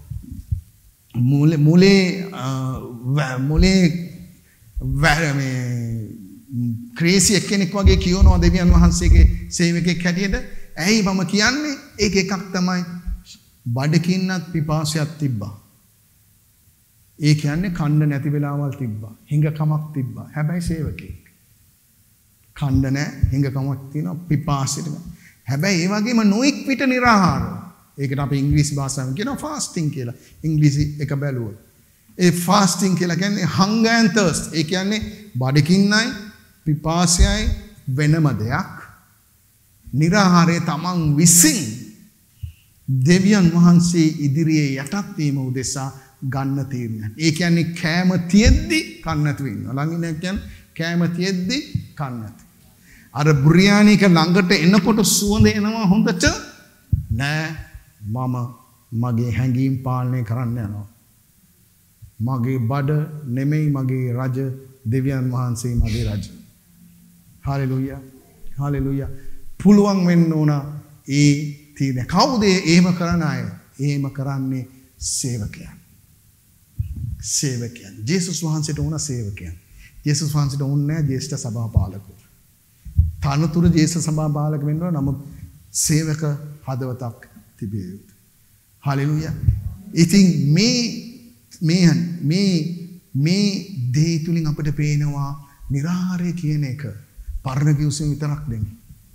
මුලේ මේ ක්‍රේසි එක්කෙනෙක් වගේ කියනවා දෙවියන් වහන්සේගේ සේවකයෙක් හැටියට ඇයි මම කියන්නේ ඒක එකක් තමයි බඩකින්නත් පිපාසයක් තිබ්බා. ඒ කියන්නේ කන්න නැති වෙලාවල් තිබ්බා. හිඟකමක් තිබ්බා. හැබැයි සේවකෙක්. කන්න නැහැ, හිඟකමක් තියෙනවා, පිපාසෙට. හැබැයි ඒ වගේම නොඑක් විට निराහාරව. ඒකට අපි ඉංග්‍රීසි භාෂාවෙන් කියනවා ෆාස්ටිං කියලා. ඉංග්‍රීසි එක බැලුවොත්. ඒ ෆාස්ටිං කියලා කියන්නේ hunger and thirst. ඒ කියන්නේ බඩකින්නයි, පිපාසයයි වෙනම දෙයක්. निराහාරය තමන් විසින් දෙවියන් වහන්සේ ඉදිරියේ යටත් වීම උදෙසා ගන්න තීරණයක්. ඒ කියන්නේ කෑම තියෙද්දි කන්න නැතුව ඉන්නවා. ළඟින් කියන්නේ කෑම තියෙද්දි කන්න නැති. අර බුරියානි එක ළඟට එනකොට සුවඳ එනවා හොඳට. නෑ මම මගේ හැඟීම් පාලනය කරන්න යනවා. මගේ බඩ නෙමෙයි මගේ රජ, දෙවියන් වහන්සේ මගේ රජ. හාලෙලූයා. හාලෙලූයා. පුළුවන් වෙන්න ඕන ඒ තීරණය. කවුද එහෙම කරන අය? එහෙම කරන්නේ සේවකයන්. සේවකයන්. ජේසුස් වහන්සේට ඕන සේවකයන්. ජේසුස් වහන්සේට ඕනේ නැහැ ජේෂ්ඨ සභාපාලකව. තනතුර ජේෂ්ඨ සභාපාලක වෙන්න ඕන, නමුත් සේවක හදවතක් තිබිය යුතුයි. හාලෙලූයා. ඉතින් මේ දේ තුලින් අපිට පේනවා निराहाරය කියන එක පරණ කිව්සෙන් විතරක් නෙමෙයි.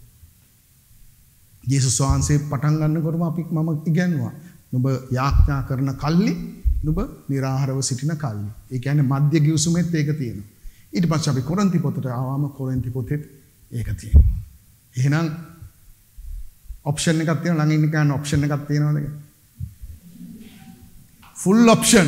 ජේසුස් වහන්සේ පටන් ගන්නකොටම මම ඉගෙනුවා. නුඹ යාඥා කරන කල්ලි නුඹ निराहाරව සිටින කල්ලි. ඒ කියන්නේ මධ්‍ය කිව්සුමෙත් ඒක තියෙනවා. ඊට පස්සේ අපි කොරින්ති පොතට ආවම කොරින්ති පොතෙත් ඒක තියෙනවා. එහෙනම් ඔප්ෂන් එකක් තියෙනවා. ළඟ ඉන්න කෙනා ඔප්ෂන් එකක් තියෙනවද? Full option.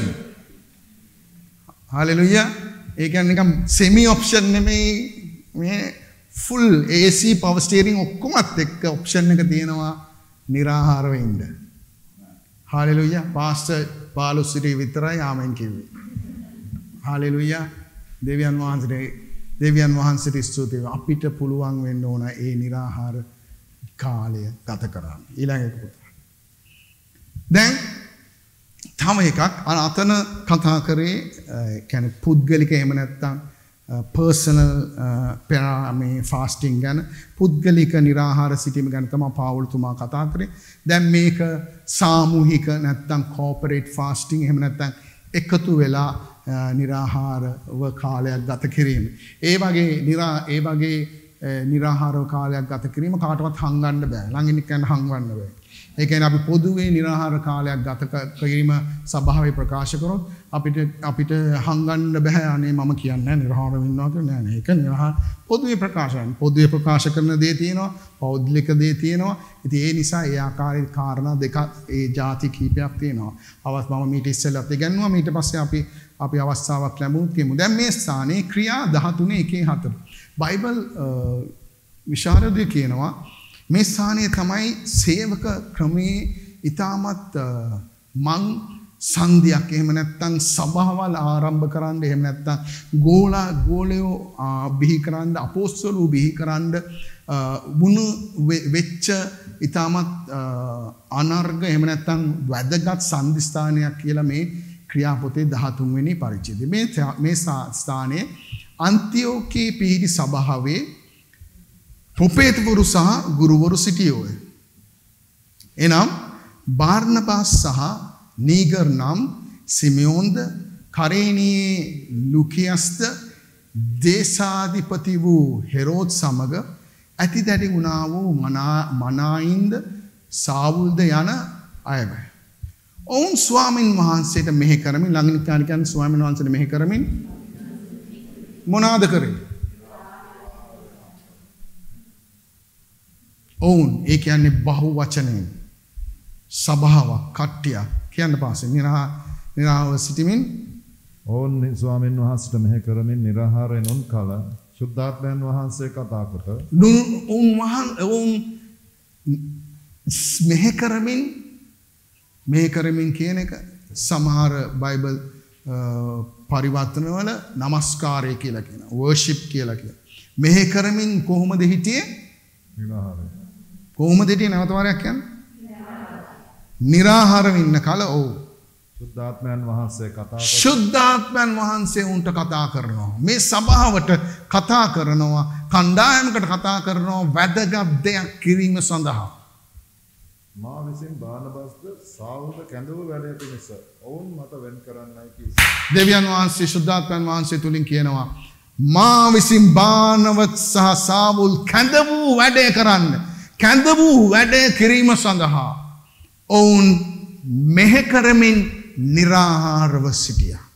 හalleluya. ඒ කියන්නේ නිකන් සෙමි ඔප්ෂන් නෙමෙයි, මේ ෆුල් AC පවර් ස්ටියරින් ඔක්කොමත් එක්ක ඔප්ෂන් එක තියෙනවා निराहारව ඉන්න. හalleluya. පාස්ටර් පාලුසිරි විතරයි ආමෙන් කිව්වේ. හalleluya. දෙවියන් වහන්සේට ස්තුතියි. අපිට පුළුවන් වෙන්න ඕන ඒ निराहार කාලය ගත කරන්න. ඊළඟ එක පුතා. දැන් තව එකක් අතන කතා කරේ කියන්නේ පුද්ගලික එහෙම නැත්නම් පර්සනල් මේ ෆාස්ටිං ගැන, පුද්ගලික निराहार සිටීම ගැන තමයි පාවුල්තුමා කතා කරේ. දැන් මේක සාමූහික නැත්නම් කෝපරේට් ෆාස්ටිං එහෙම නැත්නම් එකතු වෙලා निराहारව කාලයක් ගත කිරීම. ඒ වගේ निराहारව කාලයක් ගත කිරීම කාටවත් හංගන්න බෑ. ළඟින් ඉන්න හංගවන්න බෑ. ඒ කියන්නේ අපි පොදුවේ निराहार කාලයක් ගත කිරීම සභාවේ ප්‍රකාශ කරොත් අපිට හංගන්න බෑ. අනේ මම කියන්නේ निराहार වෙනවා කියලා නෑ. ඒක निराहार පොදුවේ ප්‍රකාශන. පොදුවේ ප්‍රකාශ කරන දේ තියෙනවා, පෞද්ගලික දේ තියෙනවා. ඉතින් ඒ නිසා ඒ ආකාරයේ කාරණා දෙක ඒ ಜಾති කීපයක් තියෙනවා. මම මීට ඉස්සෙල්ලත් ඉගෙනුවා. ඊට පස්සේ අපි අවස්ථාවක් ලැබුණොත් කියමු. දැන් මේ ස්ථානයේ ක්‍රියා 13:1-4 බයිබල් විශාරදය කියනවා මේ ස්ථානයේ තමයි සේවක ක්‍රමයේ ඊටමත් මං සංධියක් එහෙම නැත්නම් සභාවල් ආරම්භ කරන්න, එහෙම නැත්නම් ගෝලයෝ බිහි කරන්න, අපොස්තලෝ බිහි කරන්න වුණු වෙච්ච ඊටමත් අනර්ග එහෙම නැත්නම් වැදගත් සංදිස්ථානයක් කියලා මේ ක්‍රියාපොතේ 13 වෙනි පරිච්ඡේදය. මේ ස්ථානයේ අන්තිෝකී පිහිටි සභාවේ ප්‍රොපේතවරු සහ ගුරුවරු සිටියෝය. එනම් බාර්නබාස් සහ නීගර් නම් සිමියෝන්ද, කරේනියේ ලුකියස්ද, දේශාධිපති වූ හෙරෝද් සමග ඇති දැඩි වුණා වූ මනායින්ද සාවුල්ද යන අයවයි. ඔවුන් ස්වාමින් වහන්සේට මෙහෙ කරමින්, ළඟින් කියන්නේ ස්වාමින් වහන්සේට මෙහෙ කරමින් මොනවාද කරේ? ඔවුන් ඒ කියන්නේ බහු වචනයෙන් සභාවක් කට්ටියක් කියන්න පාසේ නිරාහව සිටමින් ඔවුන් ස්වාමීන් වහන්සේට මෙහෙ කරමින් निराहारයෙන් උන් කල සුද්ධාත්මයන් වහන්සේ කතා කොට ඔවුන් මෙහෙ කරමින් කියන එක සමහර බයිබල් පරිවර්තනවල නමස්කාරය කියලා කියනවා, වර්ෂිප් කියලා කියනවා. මෙහෙ කරමින් කොහොමද හිටියේ? निराहारය. කොහොමද හිටියේ? නැවත වාරයක් කියන්න. निराहारව ඉන්න කල සුද්ධාත්මයන් වහන්සේ කතා කරනවා. සුද්ධාත්මයන් වහන්සේ උන්ට කතා කරනවා. මේ සභාවට කතා කරනවා, කණ්ඩායමකට කතා කරනවා වැදගත් දෙයක් කිරීම සඳහා. මා විසින් බානබස්ද සාවුද කැඳවු වැඩ පිණිස ඔවුන් මත වෙන් කරන්නයි කී. දෙවියන් වහන්සේ ශුද්ධාත්මයන් වහන්සේ තුලින් කියනවා මා විසින් බානවත් සහ සාවුල් කැඳවු වැඩේ කරන්න. කැඳවු වැඩේ කිරීම සඳහා ඔවුන් මෙහෙ කරමින් निराहारව සිටියා.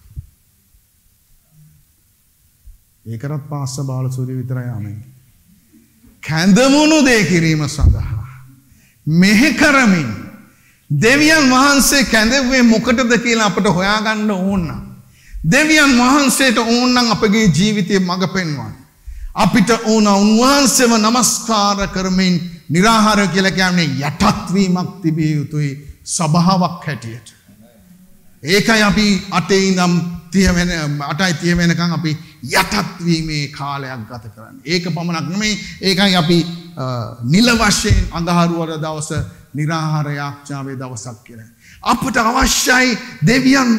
ඒකරත් පාස්ස බාලසූරිය විතරයි ආමෙන්. කැඳවුණු දේ කිරීම සඳහා මෙහෙ කරමින් දෙවියන් වහන්සේ කැඳවුවේ මොකටද කියලා අපට හොයාගන්න ඕන නම් දෙවියන් වහන්සේට ඕන නම් අපගේ ජීවිතයේ මඟ පෙන්වන්න. අපිට ඕන උන්වහන්සේව নমස්කාර කරමින් निराहार කියලා කියන්නේ යටත් වීමක් තිබිය යුතුයි සබාවක් හැටියට. ඒකයි අපි 8 ඉඳන් 8:30 වෙනකන් අපි යටත් වීමේ කාලයක් ගත කරන්නේ. ඒක පමණක් නෙමෙයි ඒකයි අපි නිල වශයෙන් අඳහරුවර දවස निराहार යාඥාවේ දවසක් කියලා. අපට අවශ්‍යයි දෙවියන්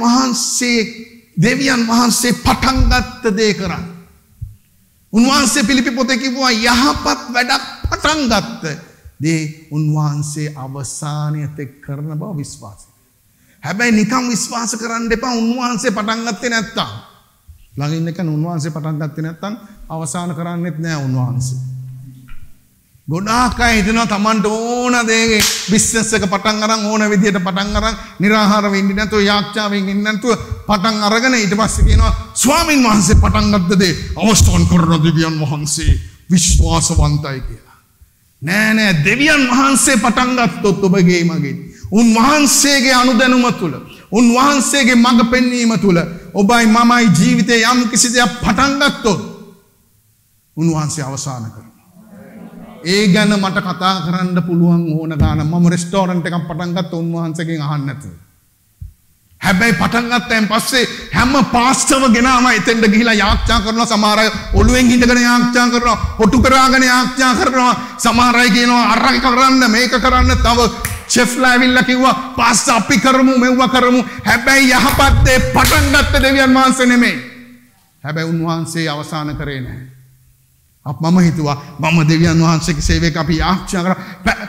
වහන්සේ පටන් ගත්ත දේ කරන්න. උන්වහන්සේ පිලිපි පොතේ කිව්වා යහපත් වැඩක් පටන් ගත්ත දේ උන්වහන්සේ අවසානයට කරන බව විශ්වාසයි. හැබැයි නිකම් විශ්වාස කරන්න එපා උන්වහන්සේ පටන් ගත්තේ නැත්තම්. ළඟ ඉන්න කෙනා උන්වහන්සේ පටන් ගත්තේ නැත්තම් අවසාන කරන්නෙත් නෑ උන්වහන්සේ. ගොඩාක් අය හිතනවා Tamanට ඕන දේ බිස්නස් එක පටන් අරන් ඕන විදියට පටන් අරන් निराहार වෙන්නේ නැතුව යාඥාවෙන් ඉන්නේ නැතුව පටන් අරගෙන ඊට පස්සේ කියනවා ස්වාමින් වහන්සේ පටන් ගත්ත දේ අවසන් කරන දෙවියන් වහන්සේ විශ්වාසවන්තයි කියලා. නෑ දෙවියන් වහන්සේ පටන් ගත්තොත් ඔබගේ මගේ උන්වහන්සේගේ අනුදැනුම තුල උන්වහන්සේගේ මඟ පෙන්වීම තුල ඔබයි මමයි ජීවිතේ යම් කිසි දෙයක් පටන් ගත්තොත් උන්වහන්සේ අවසන් කරනවා. ඒ ගැන මට කතා කරන්න පුළුවන් ඕන ගාන මම රෙස්ටෝරන්ට් එකක් පටන් ගත්ත උන්වහන්සේගෙන් අහන්න නැතුව. හැබැයි පටන් ගත්තෙන් පස්සේ හැම පාස්ටර්ව ගෙනාම එතෙන්ට ගිහිලා යාඥා කරනවා සමහර අය ඔළුවෙන් හිටගෙන යාඥා කරනවා පොටු කරාගෙන යාඥා කරනවා සමහර අය කියනවා අරක කරන්න මේක කරන්න තව චෙෆ්ලා ඇවිල්ලා කිව්වා පාස්ටර් අපි කරමු මෙව්ව කරමු හැබැයි යහපත් දේ පටන් ගත්ත දෙවියන් වහන්සේ නෙමෙයි. හැබැයි උන්වහන්සේ අවසන් කරේ නැහැ. මම හිතුවා මම දෙවියන් වහන්සේගේ සේවයක අපි යාඥා කරා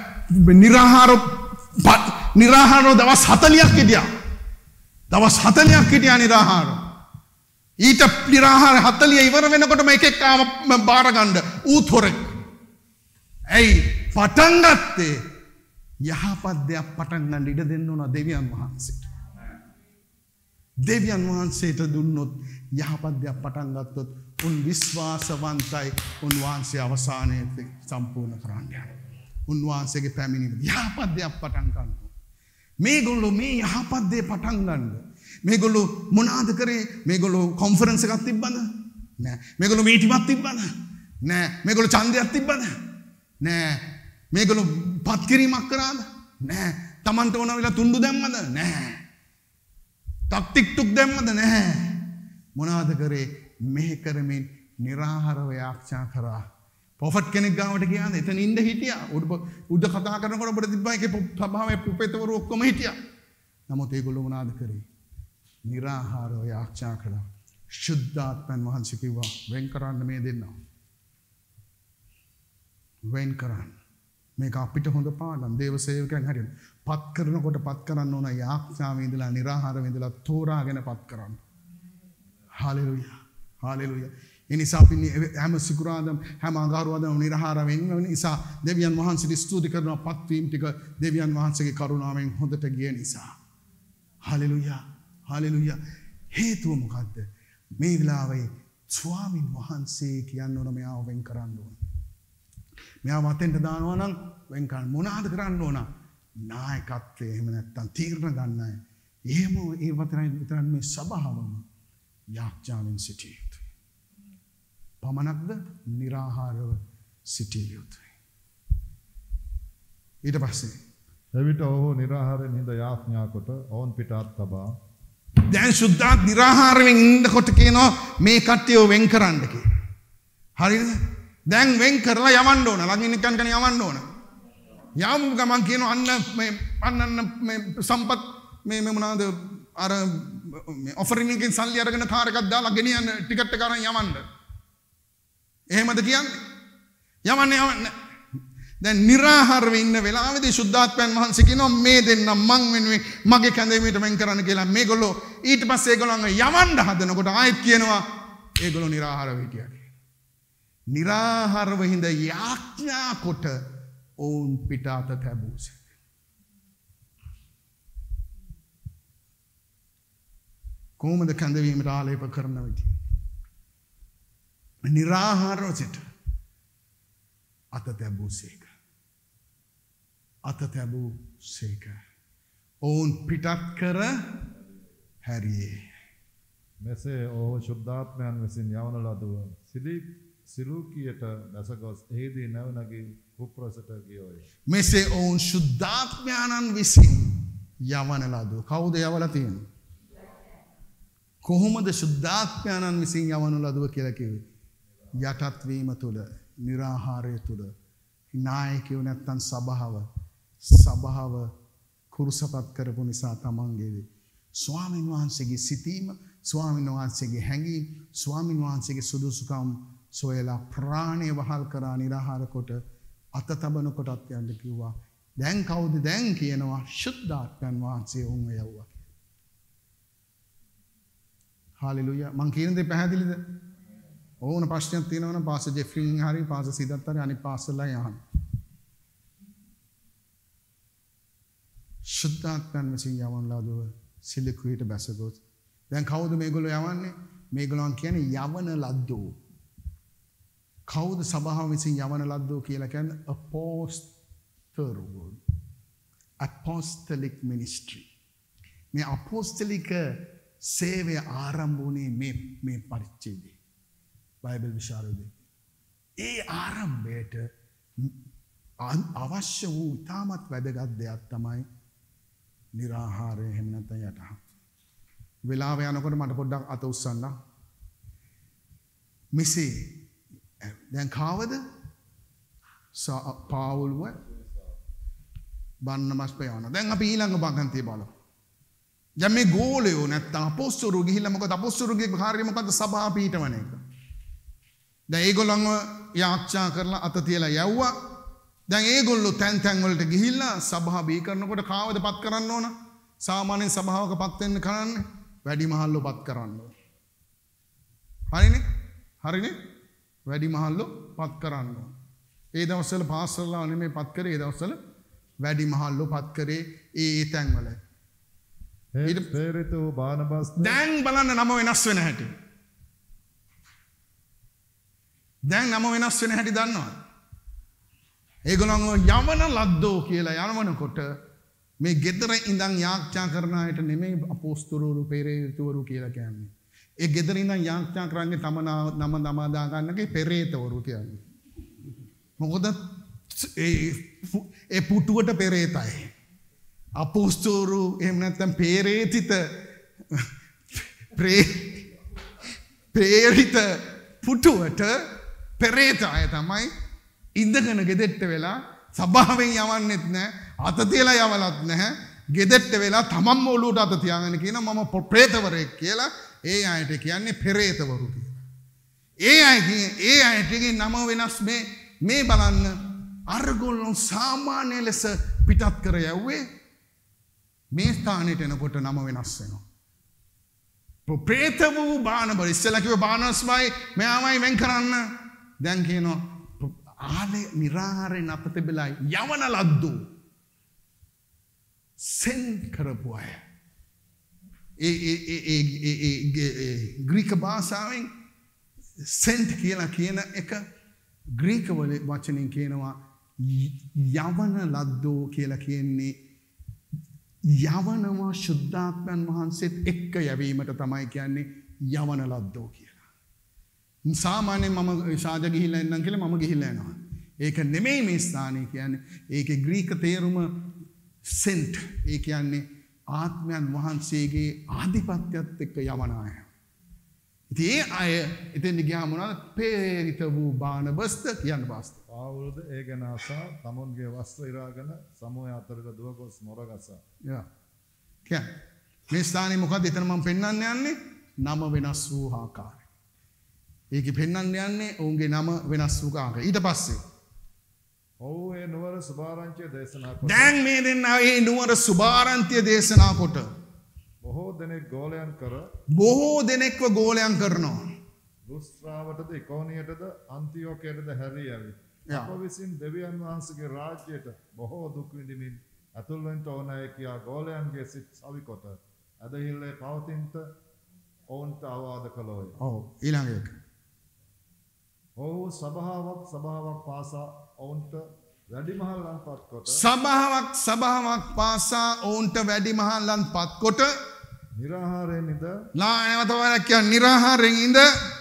निराहार දවස් 40ක් හිටියා. දවස් 40ක් හිටියා निराहार. ඊට निराहार 40 ඉවර වෙනකොටම එකෙක් ආව බාර ගන්න ඌතොරෙක්. ඇයි පටන් ගත්තේ යහපත් දෙයක් පටන් ගන්න ඉඩ දෙන්න ඕන දෙවියන් වහන්සේට. දෙවියන් වහන්සේට දුන්නොත් යහපත් දෙයක් පටන් ගත්තොත් උන් විශ්වාසවන්තයි උන්වහන්සේ අවසානයේ සම්පූර්ණ කරන්න යනවා. උන්වහන්සේගේ පැමිණීම යහපත් දෙයක් පටන් ගන්නවා. මේගොල්ලෝ මේ යහපත් දේ පටන් ගන්න. මේගොල්ලෝ මොනවාද කරේ? මේගොල්ලෝ කොන්ෆරන්ස් එකක් තිබ්බද? නෑ. මේගොල්ලෝ මීටිමක් තිබ්බද? නෑ. මේගොල්ලෝ ඡන්දයක් තිබ්බද? නෑ. මේගොල්ලෝ පත් කිරීමක් කරාද? නෑ. Tamanට ඕන වෙලා තුන්ඩු දැම්මද? නෑ. ටික් දැම්මද? නෑ. මොනවාද කරේ? මෙහෙ කරමින් निराहारව යාඥා කරා. ප්‍රොෆට් කෙනෙක් ගාවට ගියාද? එතන ඉන්න හිටියා. උඩ කතා කරනකොට ඔබට තිබ්බා ඒකේ සභාවේ පුපේතවරු ඔක්කොම හිටියා. නමුත් ඒගොල්ලෝ මොනවාද කරේ? निराहारව යාඥා කළා. ශුද්ධාත්මයන් වහන්සේ කිව්වා වෙන් කරන්න මේ දෙන්නා. වෙන් කරන්න. මේක අපිට හොඳ පාඩම්. දේව සේවකයන් හරියට පත් කරනකොට පත් කරන්න ඕන යාඥාවේ ඉඳලා निराहारව ඉඳලා තෝරාගෙන පත් කරන්න. හාලෙලූයා. හාලෙලූයා. ඒ නිසා අපි හැම සිකුරාදම හැම අඟහරුවාදම निराहार වෙන්න නිසා දෙවියන් වහන්සේට ස්තුති කරනවා පත්වීම ටික දෙවියන් වහන්සේගේ කරුණාවෙන් හොඳට ගිය නිසා. හාලෙලූයා. හාලෙලූයා. හේතුව මොකද්ද? මේ වෙලාවේ ස්වාමින් වහන්සේ කියන්න ඕන මෙයාව වෙන් කරන්න ඕන. මෙයාව අතෙන්ට දානවා නම් වෙන් කරන්න මොනවාද කරන්න ඕන? නායකත්වයේ එහෙම නැත්තම් තීරණ ගන්න අය. එහෙම ඒ විතරක් මේ සභාවම යාඥාවෙන් සිටිය යුතුයි. පමණක්ද निराहारව සිටිය යුතුයි. ඊට පස්සේ එවිට ඔහු निराहारෙන් හිඳ යාඥා කොට ඔවුන් පිටත් තබා දැන් සුද්ධාත් निराहारයෙන් ඉන්නකොට කියනවා මේ කට්ටියව වෙන් කරන්න කියලා. හරිද? දැන් වෙන් කරලා යවන්න ඕන. ළඟින් නිකන් කන යවන්න ඕන. යම් ගමන් කියනවා අන්න මේ සම්පත් මේ මොනවාද අර ඔෆරින් එකෙන් සල්ලි අරගෙන කාර් එකක් දාලා ගෙනියන්න ටිකට් එක අරන් යවන්න. එහෙමද කියන්නේ? යවන්න. දැන් निराහාරව ඉන්න වෙලාවේදී සුද්ධාත්මයන් වහන්සේ කියනවා මේ දෙන්න මං වෙනුවෙන් මගේ කැඳවීමට වෙන් කරන්න කියලා. මේගොල්ලෝ ඊට පස්සේ ඒගොල්ලන්ව යවන්න හදනකොට ආයෙත් කියනවා ඒගොල්ලෝ निराහාරව හිටියා කියලා. निराහාරව හිඳ යාඥා කොට ඔවුන් පිට අත තැබූසේ. කොහොමද කැඳවීමට ආලේප කරන විදිය? निराහාරව සිට අත තැබූසේක. අත තැබූසේක. ඔවුන් පිටත් කර හැරියේ. මෙසේ ඔහු ශුද්ධාත්මයන් විසින් යවන ලදුව සිලූකියට දැසගොස් එහිදී නැවනගී කුප්‍රසට ගියෝය. මෙසේ ඔවුන් ශුද්ධාත්මයන්න් විසින් යවන ලදුව. කවුද යවලා තියෙන්නේ? කොහොමද ශුද්ධාත්මයන්න් විසින් යවන ලදුව කියලා කිව්වේ? යටත් වීම තුළ, निराහාරය තුළ, නායකයෝ නැත්තම් සභාව කුරුසපත් කරපු නිසා තමන්ගේ ස්වාමීන් වහන්සේගේ සිතීම, ස්වාමීන් වහන්සේගේ හැඟීම්, ස්වාමීන් වහන්සේගේ සුදුසුකම් සොයලා ප්‍රාණය වහල් කරා निराහාර කොට අත තබන කොටත් යන්න කිව්වා. දැන් කවුද දැන් කියනවා ශුද්ධාත්මයන් වහන්සේ උන් යවුවා. හාලෙලූයා. මං කියන දේ පැහැදිලිද? ඕන ප්‍රශ්නයක් තියෙනවා නම් පාස්ටර් ජෙෆ්රින් හරි පාස්ටර් සිදත් හරි අනිත් පාස්ටර්ලා යහන්. ශුද්ධාත්මයන් විසින් යවන ලදුව සිලකුවට බැසගොස්. දැන් කවුද මේගොල්ලෝ යවන්නේ? මේගොල්ලන් කියන්නේ යවන ලද්දෝ. කවුද සභාව විසින් යවන ලද්දෝ කියලා කියන්නේ? apostolic ministry. මේ අපොස්තලික සේවය ආරම්භ වුණේ මේ පරිච්ඡේදයේ. බයිබල් විශාරදේ. ඒ ආරම්භයට අවශ්‍ය වූ ඉතාමත් වැදගත් දෙයක් තමයි निराහාරය. එහෙම නැත්නම් යටහත්. වෙලාව යනකොට මට පොඩ්ඩක් අත උස්සන්න. මෙසේ දැන් කාවද? පාවුල්ව බන්නමස් පයවන. දැන් අපි ඊළඟ භාගන්තිය බලමු. දැන් මේ ගෝලයෝ නැත්තම් අපොස්තලරු ගිහිල්ලා මොකද අපොස්තලරුගේ කාර්යය මොකද්ද? සභා පීඨවන එක. දැන් ඒගොල්ලන්ව යාච්ඡා කරලා අත තියලා යවුවා. දැන් ඒගොල්ලෝ තැන් වලට ගිහිල්ලා සභා බී කරනකොට කාවද පත් කරන්න ඕන? සාමාන්‍යයෙන් සභාවක පත් වෙන්න කරන්නේ වැඩිමහල්ලෝ පත් කරන්න ඕන. හරිනේ? හරිනේ? වැඩිමහල්ලෝ පත් කරන්න ඕන. ඒ දවස්වල පාස්ටර්ලා නෙමෙයි පත් කරේ. ඒ දවස්වල වැඩිමහල්ලෝ පත් කරේ ඒ තැන් වල. පේරිත වූ බානබස් දැන් බලන්න නම වෙනස් වෙන හැටි. දැන් නම වෙනස් වෙන හැටි දන්නවද? ඒගොල්ලෝ යවන ලද්දෝ කියලා යවනකොට මේ ගෙදර ඉඳන් යාච්ඡා කරන අයට නෙමෙයි අපොස්තලරු පෙරේතවරු කියලා කියන්නේ. ඒ ගෙදර ඉඳන් යාච්ඡා කරන්නේ තම නම දා ගන්නකේ පෙරේතවරු කියන්නේ. මොකද ඒ පුටුවට පෙරේතයි. අපොස්තලරු එහෙම නැත්නම් පෙරේතිත ප්‍රේරිත පුටුවට පෙරේතය තමයි ඉඳගෙන ගෙදෙට්ට වෙලා සභාවෙන් යවන්නෙත් නැහැ, අත තියලා යවලත් නැහැ, ගෙදෙට්ට වෙලා තමන්ම ඔලුවට අත තියාගෙන කියන මම ප්‍රේතවරයෙක් කියලා ඒ අයට කියන්නේ පෙරේතවරු කියලා. ඒ අයටගේ නම වෙනස්. මේ බලන්න අරගොල්ලෝ සාමාන්‍ය ලෙස පිටත් කර යවුවේ මේ ස්ථානෙට එනකොට නම වෙනස් වෙනවා. ප්‍රේත වූ බානබර ඉස්සෙල්ලා කිව්ව බානස්මයි මෙයාමයි වෙන් කරන්න. දැන් කියනවා ආලේ निराහාරයෙන් අපත බෙලා යවන ලද්දෝ සෙන් කරපු අය. ග්‍රීක භාෂාවෙන් සෙන්ට් කියලා කියන එක ග්‍රීක වචනෙන් කියනවා යවන ලද්දෝ කියලා කියන්නේ යවනවා ශුද්ධාත්මයන් වහන්සේත් එක්ක යැවීමට තමයි කියන්නේ යවන ලද්දෝ කියලා. සාමාන්‍යයෙන් මම ශාජ ගිහිල්ලා එන්නම් කියලා මම ගිහිල්ලා යනවා. ඒක නෙමෙයි මේ ස්ථානේ කියන්නේ. ඒකේ ග්‍රීක තේරුම සෙන්ට්. ඒ කියන්නේ ආත්මයන් වහන්සේගේ ආධිපත්‍යයත් එක්ක යවන අය. ඉතින් ඒ අය එතෙන් ගියාම මොනවද? පේරිත වූ බානබස්ත කියන්න පාස්ත. පාවුල්ද ඒ ගැන අසා තමුන්ගේ වස්ත්‍ර ඉරාගෙන සමූහය අතරට දුව ගොස් මොරගසා. මේ ස්ථානේ මොකද්ද? එතන මම පෙන්වන්න යන්නේ නම වෙනස් වූ ආකාරය. ඒකේ පෙන්වන්න යන්නේ ඔවුන්ගේ නම වෙනස් වූ ආකාරය. ඊට පස්සේ ඔව් මේ නුවර සුභාරංචිය දේශනා කොට දැන් මේ දෙන්නා ඒ නුවර සුභාරන්තිය දේශනා කොට බොහෝ දෙනෙක් ගෝලයන් කර බොහෝ දෙනෙක්ව ගෝලයන් කරනවා. දුස්ත්‍රාවටද ඉකෝනියටද අන්තිෝකයටද හැරී ඇවිත්. යා. අප විසින් දෙවියන් වහන්සේගේ රාජ්‍යයට බොහෝ දුක් විඳිමින් ඇතුල් වෙන්න ඕනෑ කියා ගෝලයන්ගේ සිත් සවිකොට ඇදහිල්ලේ පවතින්ට ඔවුන්ට අවවාද කළෝය. ඔව් ඊළඟ එක. ඔහු සභාවක් පාසා ඔවුන්ට වැඩිමහල්ලන් පත්කොට සභාවක් පාසා ඔවුන්ට වැඩිමහල්ලන් පත්කොට නිරාහාරයෙන් ඉඳ නැවතවරක් කියන්න නිරාහාරයෙන් ඉඳ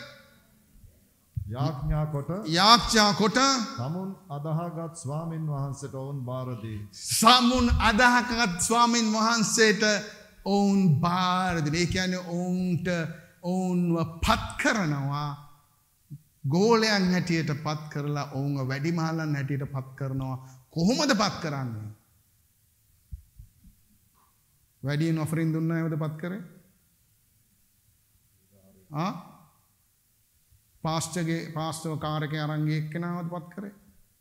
යාඥා කොට තමුන් අදහාගත් ස්වාමින් වහන්සේට ඔවුන් බාරදී. සමුන් අදහකත් ස්වාමින් වහන්සේට ඔවුන් බාරදී. ඒ කියන්නේ ඔවුන්ව පත් කරනවා. ගෝලයන් හැටියට පත් කරලා ඔවුන්ව වැඩිමහල්ලන් හැටියට පත් කරනවා. කොහොමද පත් කරන්නේ? වැඩියෙන් ඔෆරින් දුන්න අයවද පත් කරේ? පාස්ටර් කාර්යකේ අරන් එක්කනවද පත් කරේ?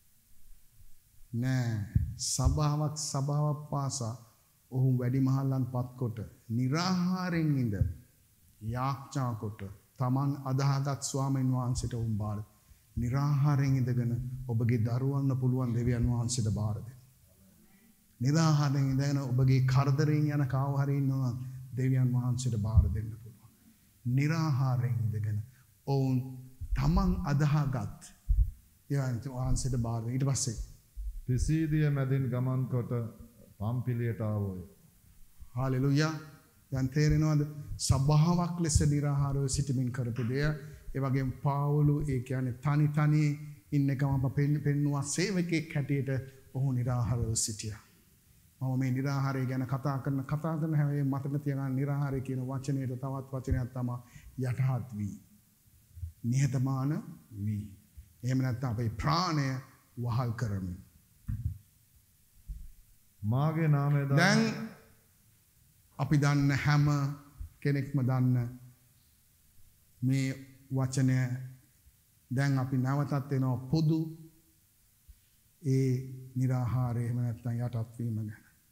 නෑ. සභාවක් පාසා ඔහු වැඩිමහල්ලන් පත් කොට නිරාහාරයෙන් ඉඳ යාඥා කොට තමන් අදහාගත් ස්වාමීන් වහන්සේට ඔවුන් බාර නිරාහාරයෙන් ඉඳගෙන ඔබගේ දරුවන්ව පුළුවන් දෙවියන් වහන්සේට බාර දෙන්න. නිරාහාරයෙන් ඉඳගෙන ඔබගේ කරදරයෙන් යන කාව හරි ඉන්නවා දෙවියන් වහන්සේට බාර දෙන්න පුළුවන්. නිරාහාරයෙන් ඉඳගෙන ඔවුන් තමන් අදහාගත් දෙවියන් වහන්සේට බාර දෙන්න. ඊට පස්සේ පිසීදිය මැදින් ගමන් කොට පම්පිලියට ආවෝය. හාලෙලූයා. දැන් තේරෙනවද? සභාවක් ලෙස නිරාහාරව සිටමින් කරපු දෙය. ඒ වගේම පාවුලු ඒ කියන්නේ තනි ඉන්න එකම පෙන්නුවා සේවකෙක් හැටියට ඔහු නිරාහාරව සිටියා. මම මේ නිරාහාරය ගැන කතා කරන හැම මතක තියාගන්න නිරාහාරය කියන වචනයට තවත් වචනයක් තමයි යටහත් වී. නිහතමාන වී. එහෙම නැත්නම් අපේ ප්‍රාණය වහල් කරමින්. මාගේ නාමය දැන් අපි දන්න හැම කෙනෙක්ම දන්න මේ වචනය දැන් අපි නැවතත් එනවා පොදු ඒ නිරාහාරය එහෙම නැත්නම් යටත් වීම ගැන.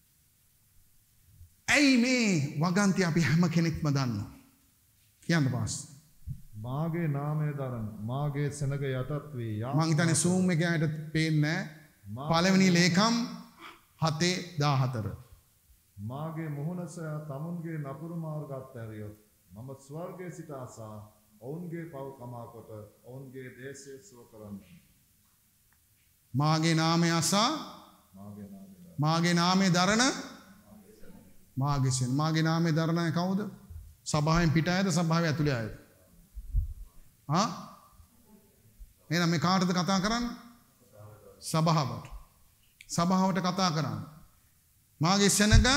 ඇයි මේ වගන්ති අපි හැම කෙනෙක්ම දන්නවා? කියන්න පාස්. මාගේ නාමය දරන මාගේ සෙනග යටත් වී මං හිතන්නේ සූම් එකකට පේන්නේ පළවෙනි ලේකම් 7:14. මාගේ මුහුණ සොයා තමුන්ගේ නපුරු මාර්ගත් ඇරියොත් මම ස්වර්ගයේ සිට ආසා ඔවුන්ගේ පව් කමා කොට ඔවුන්ගේ දේශය සුව කරන්න. මාගේ නාමය අසා මාගේ නාමය දරන මාගේ නාමය දරන අය කවුද? සභාවෙන් පිට අයද සභාවේ ඇතුලේ අයද? එහෙනම් මේ කාටද කතා කරන්නේ? සභාවට කතා කරන්නේ. මාගේ සෙනග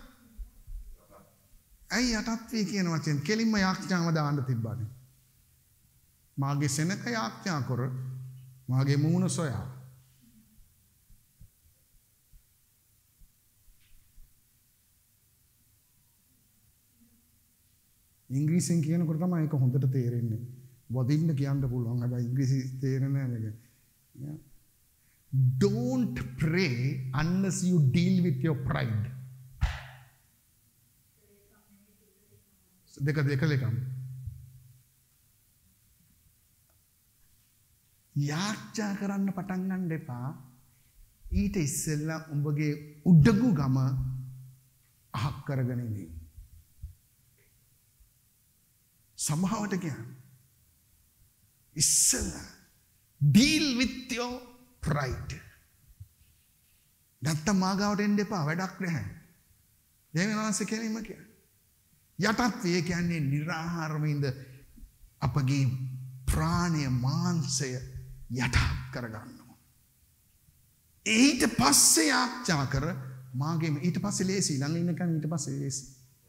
ඇයි යටත් වී කියන වචෙන් කෙලින්ම යාඥාව දාන්න තිබ්බනේ. මාගේ සෙනග යාඥා කර මාගේ මූණ සොයා. ඉංග්‍රීසියෙන් කියනකොට තමයි ඒක හොඳට තේරෙන්නේ. වදින්න කියන්න පුළුවන්. හැබැයි ඉංග්‍රීසි තේරෙන්නේ නැහැ. Don't pray unless you deal with your pride. දෙකම. යාඥා කරන්න පටන් ගන්න එපා. ඊට ඉස්සෙල්ලා උඹගේ උඩගු ගම අහක් කරගෙන ඉන්නේ. සභාවට කියන්නේ ඉස්සෙල්ලා deal with your pride. නැත්තම් මාගාවට එන්න එපා, වැඩක් නැහැ. දෙවියන් වහන්සේ කෙනෙක්ම කියන්නේ. යටත් වේ කියන්නේ නිරාහාරව ඉඳ අපගේ ප්‍රාණය මාංශය යටත් කරගන්නවා. ඊට පස්සේ යාඥා කර මාගේ ඊට පස්සේ ලේසි ළඟ ඉන්නකන් ඊට පස්සේ ලේසි.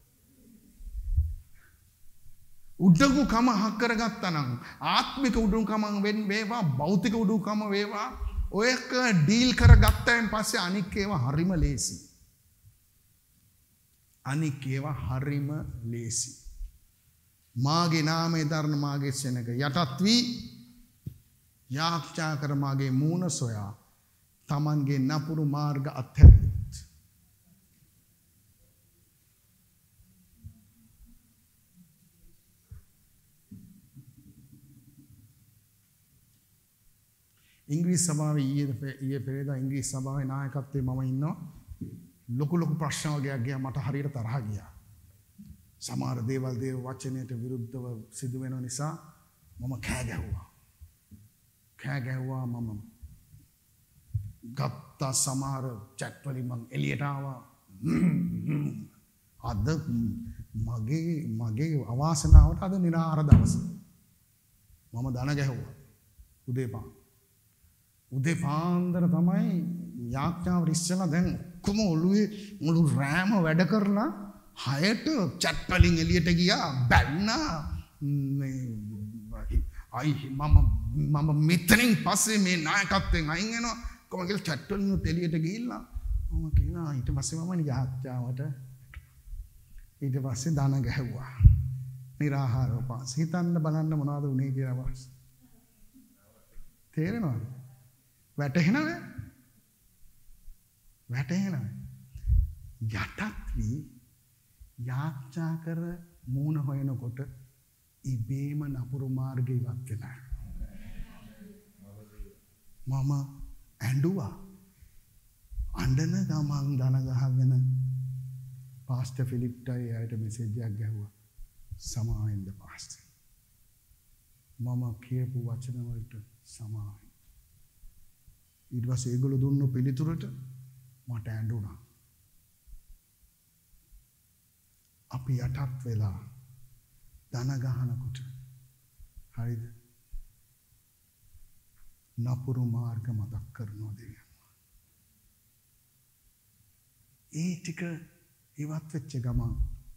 උඩඟුකම හක් කරගත්තා නම් ආත්මික උඩඟුකම වේවා භෞතික උඩඟුකම වේවා ඔයක ඩීල් කරගත්තයින් පස්සේ අනික් ඒවා හරිම ලේසි. මාගේ නාමය දරන මාගේ සෙනග යටත් වී යාඥා කර මාගේ මූණ සොයා තමන්ගේ නපුරු මාර්ග අත්හැරියොත් ඉංග්‍රීසි සභාවේ ඊයේ පෙරේදා ඉංග්‍රීසි සභාවේ නායකත්වයේ මම ඉන්නවා. ලොකු ප්‍රශ්න වගේක් ගියා මට හරියට තරහ ගියා. සමහර දේවල් දේව වචනයට විරුද්ධව සිදු වෙන නිසා මම කෑ ගැහුවා මම ගත්ත සමහර චැට් වලින් මං එළියට ආවා. අද මගේ අවාසනාවට අද නිරාහාර දවස. මම දන ගැහුවා උදේ පාන්දර තමයි යාඥාව ඉස්සලා දැන් ඔක්කොම ඔළුවේ මුළු රෑම වැඩ කරලා 6ට චැට් වලින් එළියට ගියා බැන්නා මම මෙතනින් පස්සේ මේ නායකත්වයෙන් අයින් වෙනවා කොහොමද කියලා චැට් වලින් එළියට ගිහිල්ලා මම කියනවා ඊට පස්සේ මම යාඥාවට ඊට පස්සේ දන ගැහුවා නිරාහාරව පාස් හිතන්න බලන්න මොනවද උනේ කියලා පාස් තේරෙනවද වැටහෙනවද යටත් වී යාඥා කර මූණ හොයනකොට ඉබේම නපුරු මාර්ගේ ඉවත් වෙනවා. මම ඇඬුවා. අඬන ගමන් දන ගහගෙන පාස්ටර් ෆිලිප්ටයි ආයට මෙසේජ් එකක් ගැහුවා. සමාවෙන්න පාස්ටර්. මම කියපු වචන වලට සමාවෙන්න. ඊට පස්සේ ඒගොල්ලෝ දුන්න පිළිතුරට මට ඇඬුණා. අපි යටත් වෙලා දන ගහනකොට හරිද? නපුරු මාර්ග මතක් කරනවා දෙවියන්. ඒ ටික ඉවත් වෙච්ච ගමන්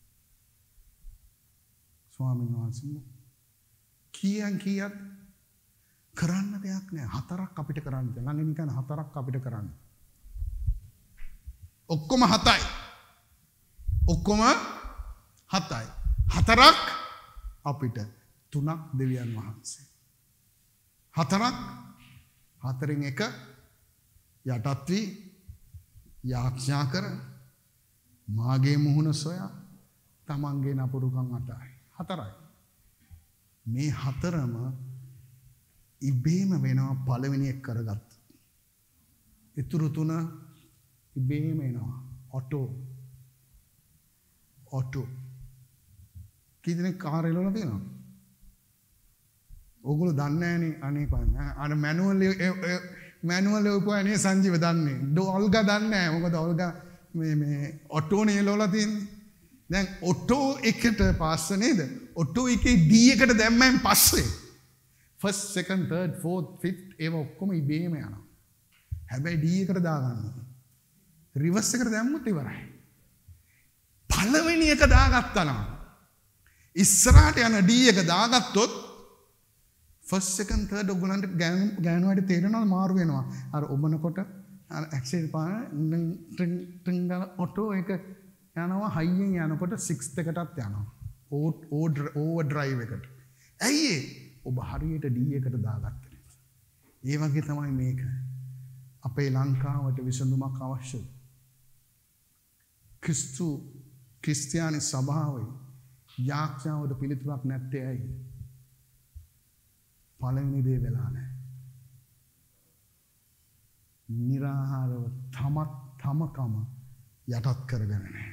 ස්වාමීන් වහන්සේ කීයක් කරන්න දෙයක් නෑ. 4ක් අපිට කරන්න තියෙනවා. ළඟින් නිකන් 4ක් අපිට කරන්න. ඔක්කොම 7යි. 4ක් අපිට 3ක් දෙවියන් වහන්සේ. 4න් එක යටත් වී යාඥා කර මාගේ මුහුණ සොයා තමන්ගේ නපුරුකම් අතයි. 4යි. මේ 4ම ඉබේම වෙනවා පළවෙනි එක කරගත්ත. ඉතුරු 3 ඉබේම එනවා. ඔටෝ. කීදෙනෙක් කාර් එලවලා තියෙනවද? ඕගොල්ලෝ දන්නේ නැහනේ අනේ කොහොමද? අර මැනුවල් උපුවා නේ සංජීව දන්නේ. ඔල්ගා දන්නේ නැහැ. මොකද ඔල්ගා මේ ඔටෝනේ එලවලා තියෙන්නේ. දැන් ඔටෝ එකට පාස්ස නේද? ඔටෝ එකේ D එකට දැම්මෙන් පස්සේ first second third fourth fifth ඒව ඔක්කොම ඉබේම යනවා. හැබැයි D එකට දාගන්නවා. රිවර්ස් එකට දැම්මොත් ඉවරයි. පළවෙනි එක දාගත්තා නම් ඉස්සරහට යන D එක දාගත්තොත් first second third ඔයගොල්ලන්ට ගෑනුවාට තේරෙනවද මාරු වෙනවා. අර ඔබනකොට අර ඇක්සෙල් පාන ට්‍රින් ඔටෝ එක යනවා හයියෙන් යනකොට 6th එකටත් යනවා. ඕවර් ඩ්‍රයිව් එකට. ඇයි ඒ? ඔබ හරියට D එකට දාගත්තා. ඒ වගේ තමයි මේක. අපේ ලංකාවට විසඳුමක් අවශ්‍යයි. ක්‍රිස්තියානි සභාවේ යාඥාවට පිළිතුරක් නැත්තේ ඇයි? පළවෙනි දේ වෙලා නැහැ. නිරාහාරව තමකම යටත් කරගෙන නැහැ.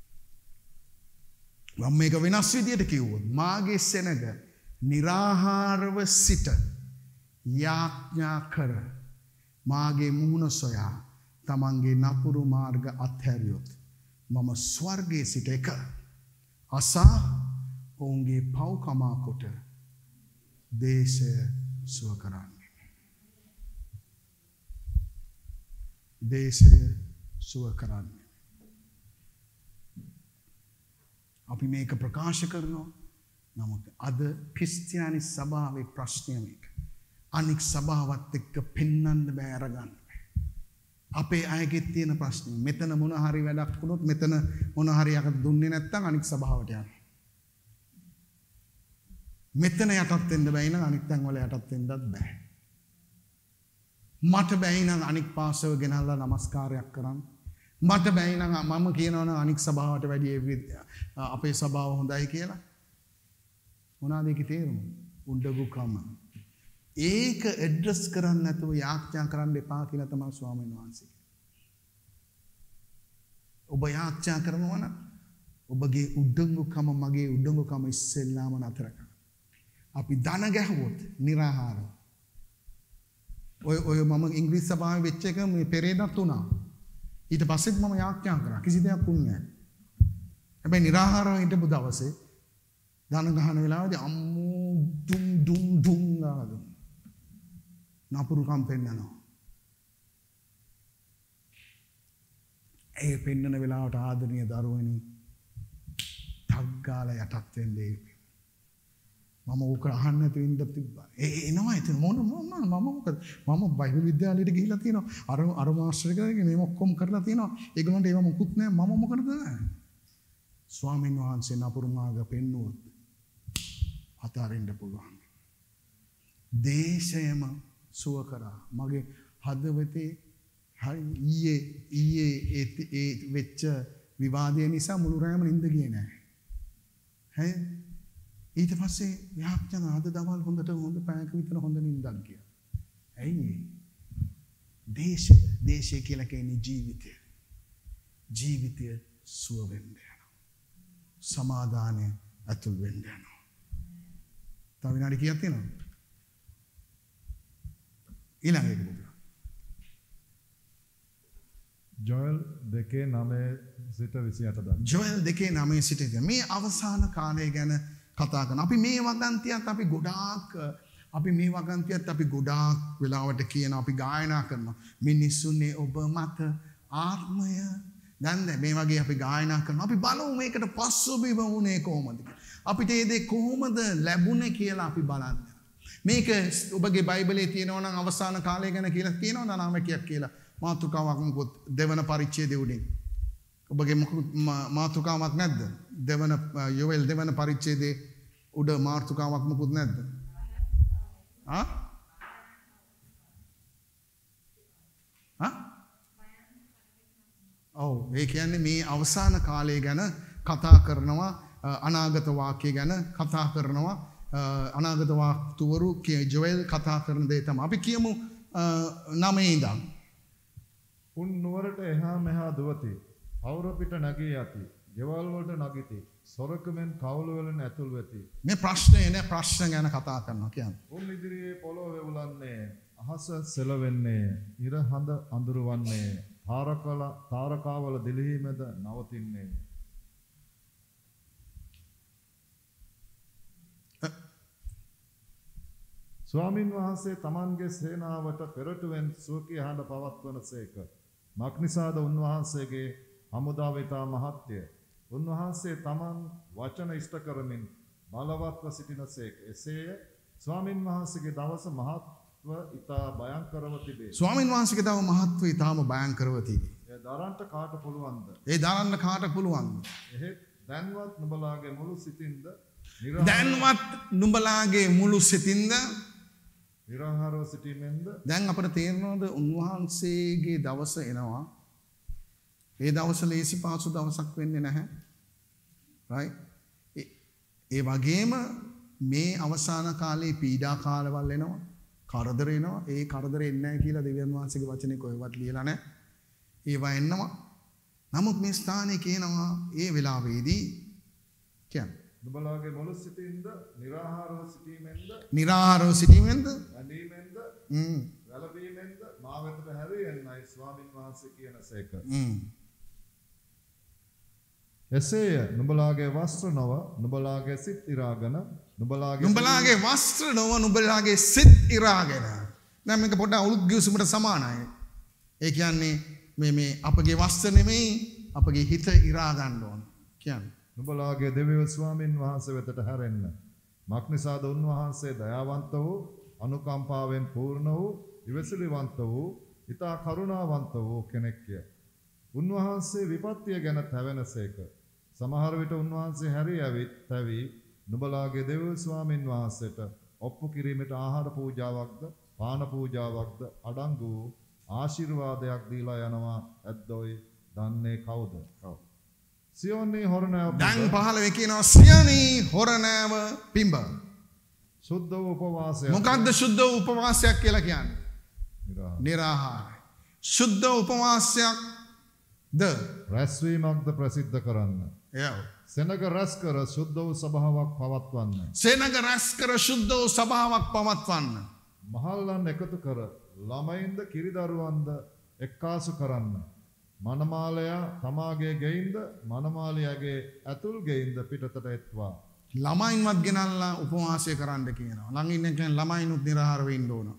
මම මේක වෙනස් විදියට කිව්වොත් මාගේ සෙනග නිරාහාරව සිට යාඥා කර මාගේ මුහුණ සොයා තමන්ගේ නපුරු මාර්ග අත්හැරියොත් මම ස්වර්ගයේ සිට එක අසා ඔවුන්ගේ පව් කමා කොට දේශය සුව කරන්නේ. දේශය සුව කරන්නේ. අපි මේක ප්‍රකාශ කරනවා. නමුත් අද ක්‍රිස්තියානි සභාවේ ප්‍රශ්නය මේක. අනික් සභාවත් එක්ක පෙන්වන්න බෑ අරගන්න. අපේ අයගේ තියෙන ප්‍රශ්නේ මෙතන මොන හරි වැඩක් වුණොත් මෙතන මොන හරි යකට දුන්නේ නැත්නම් අනික් සභාවට යනවා. මෙතන යටත් වෙන්න බෑ නම් අනිත් තැන් වල යටත් වෙන්නත් බෑ. මට බැයි නම් අනික් පාසව ගෙනල්ලා නමස්කාරයක් කරන්න. මට බැයි නම් මම කියනවා නම් අනික් සභාවට වැඩිය අපේ සභාව හොඳයි කියලා. මොනවාද ඒකේ තේරුම? උඩඟුකම. ඒක ඇඩ්‍රස් කරන්න නැතුව යාඥා කරන්න එපා කියලා තමයි ස්වාමීන් වහන්සේ. ඔබ යාඥා කරනවා නම් ඔබගේ උඩඟුකම මගේ උඩඟුකම ඉස්සෙල්ලාම නතර කරන්න. අපි දන ගැහුවොත් निराහාරව. ඔය මම ඉංග්‍රීසි සභාවේ වෙච්ච එක මේ පෙරේදත් වුණා. ඊට පස්සෙත් මම යාඥා කරා. කිසි දෙයක් වුණේ නැහැ. හැබැයි निराහාරව හිටපු දවසේ දන ගහන වෙලාවේදී අම්මෝ ඩුම් ඩුම් ඩුම් ගාලා නපුරුකම් පෙන්නනවා. ඒ පෙන්නන වෙලාවට ආදරණීය දරුවනි ටග්ගාලා යටත් වෙන්නේ. මම ඕක අහන්න නැතුව ඉඳ තිබ්බා. එනවා ඉතින් මොන මම මොකද මම බයිබල් විද්‍යාලයට ගිහිල්ලා තියෙනවා. අර මාස්ටර් කෙනෙක්ගේ මේ ඔක්කොම කරලා තියෙනවා. ඒගොල්ලන්ට ඒව මොකුත් නැහැ. මම මොකටද? ස්වාමීන් වහන්සේ නපුරු මාර්ග පෙන්නුවොත් අතාරින්න පුළුවන්. දේශයම සුව කරා. මගේ හදවතේ ඊයේ ඒ වෙච්ච විවාදය නිසා මුළු රෑම නිින්ද ගියේ නැහැ. හරි? ඊට පස්සේ යාඥා අද දවල් හොඳ පැයක විතර හොඳ නිින්දක් ගියා. ඇයි? දේශය කියලා කියන්නේ ජීවිතය. ජීවිතය සුව වෙන්න යනවා. සමාදානය ඇතුල් වෙන්න යනවා. තව විනාඩි කීයක් තියෙනවද? ඊළඟ එක බුදුරා. ජොයල් 2:9 සිට 28 දක්වා. ජොයල් 2:9 සිට මේ අවසාන කාලය ගැන කතා කරන. අපි මේ වගන්තියත් අපි ගොඩාක් වෙලාවට කියන අපි ගායනා කරනවා. මිනිස්සුනේ ඔබ මත ආත්මය. දැන් මේ වගේ අපි ගායනා කරනවා. අපි බලමු මේකට පස්සුබිම වුණේ කොහොමද? අපිට මේ දේ කොහොමද ලැබුණේ කියලා අපි බලන්න. මේක ඔබගේ බයිබලයේ තියෙනවා නම් අවසාන කාලය ගැන කියලා කියනවා නාමකයක් කියලා. මාතෘකාවක් මොකොත් දෙවන පරිච්ඡේදයේ උඩින්. ඔබගේ මාතෘකාවක් නැද්ද? යෝවෙල් දෙවන පරිච්ඡේදයේ උඩ මාතෘකාවක් මොකුත් නැද්ද? ඔව් ඒ කියන්නේ මේ අවසාන කාලය ගැන කතා කරනවා, අනාගත වාක්‍ය ගැන කතා කරනවා. අනාගත වාක්තුවරු ජොයල් කතා කරන දේ තමයි. අපි කියමු 9 ඉඳන්. උන් නුවරට එහා මෙහා දුවති. පවුර පිට නැගී යති. ගෙවල් වලට නගිති. සොරකමෙන් කවුළු වලින් ඇතුල් වෙති. මේ ප්‍රශ්න ගැන කතා කරනවා කියන්නේ. උන් ඉදිරියේ පොළොව වෙවුලන්නේ, අහස සෙලවෙන්නේ, ඉර හඳ අඳුරවන්නේ, තාරකාවල දිලිහීමද නවතින්නේ. ස්වාමින් වහන්සේ තමන්ගේ සේනාවට පෙරටුවෙන් සුවකී හඬ පවත්වනසේක. මක්නිසාද උන්වහන්සේගේ හමුදාව ඉතා මහත්ය. උන්වහන්සේ තමන් වචන ඉෂ්ට කරමින් බලවත්ව සිටිනසේක. එසේය ස්වාමින් වහන්සේගේ දවස මහත්ව ඉතා භයංකරව තිබේ. ස්වාමින් වහන්සේගේ දවස මහත්ව ඉතාම භයංකරව තිබේ. ඒ දරන්නට කාට පුළුවන්ද? එහෙත් දැන්වත් නුඹලාගේ මුළු සිතින්ද නිරාහාරව සිටීමෙන්ද දැන් අපිට තේරෙනවද උන්වහන්සේගේ දවස එනවා. ඒ දවස ලේසි පාසු දවසක් වෙන්නේ නැහැ. right? ඒ වගේම මේ අවසාන කාලේ පීඩා කාලවල් එනවා. කරදර එනවා. ඒ කරදර එන්නේ නැහැ කියලා දෙවියන් වහන්සේගේ වචනේ කොහෙවත් ලියලා නැහැ. ඒවා එනවා. නමුත් මේ ස්ථානයේ කියනවා ඒ වෙලාවේදී කියන්නේ නුඹලාගේ මුළු සිතින්ද නිරාහාරව සිටීමෙන්ද ඇඳීමෙන්ද වැළපීමෙන්ද මා වෙතට හැරෙන්නයි ස්වාමින් වහන්සේ කියනසේක. එසේය නුඹලාගේ වස්ත්‍ර නොව නුඹලාගේ සිත් ඉරාගෙන සිත් ඉරාගෙන. දැන් මේක පොඩ්ඩක් උළුත් ගිවිසුමට සමානයි. ඒ කියන්නේ මේ අපගේ වස්ත්‍ර නෙමෙයි අපගේ හිත ඉරා ගන්න ඕන කියන්නේ. නුඹලාගේ දෙවියෝ ස්වාමින් වහන්සේ වෙතට හැරෙන්න. මක්නිසාද උන්වහන්සේ දයාවන්ත වූ, අනුකම්පාවෙන් පූර්ණ වූ, ඉවසිලිවන්ත වූ, ඊතා කරුණාවන්ත වූ කෙනෙක්ය. උන්වහන්සේ විපත්තිය ගැන තැවෙනසේක. සමහර විට උන්වහන්සේ හැරී නුඹලාගේ දෙවියෝ ස්වාමින් වහන්සේට ඔප්පු කිරීමට ආහාර පූජාවක්ද පාන පූජාවක්ද අඩංගු ආශිර්වාදයක් දීලා යනවා ඇද්දොයි දන්නේ කවුද? සියෝනි හොරණෑව දැන් 15 කියනවා සියෝනි හොරණෑව පිඹ. සුද්ධ වූ උපවාසය. මොකක්ද සුද්ධ වූ උපවාසයක් කියලා කියන්නේ? නිරාහාරයි. සුද්ධ උපවාසයක් ද රැස්වීමක්ද ප්‍රසිද්ධ කරන්න. සෙනග රැස් කර සුද්ධ වූ සභාවක් පවත්වන්න. සෙනග රැස් කර සුද්ධ වූ සභාවක් පවත්වන්න. මහල්ලන් එකතු කර ළමයින්ද කිරිදරුවන්ද එක්කාසු කරන්න. මනමාලයා තමාගේ ගෙයින්ද මනමාලයාගේ ඇතුල් ගෙයින්ද පිටතට එත්වා. ළමයින්වත් ගෙනල්ලා උපවාසය කරන්න කියනවා. ළඟ ඉන්න කෙනා ළමයිනුත් නිරාහාර වෙන්න ඕන.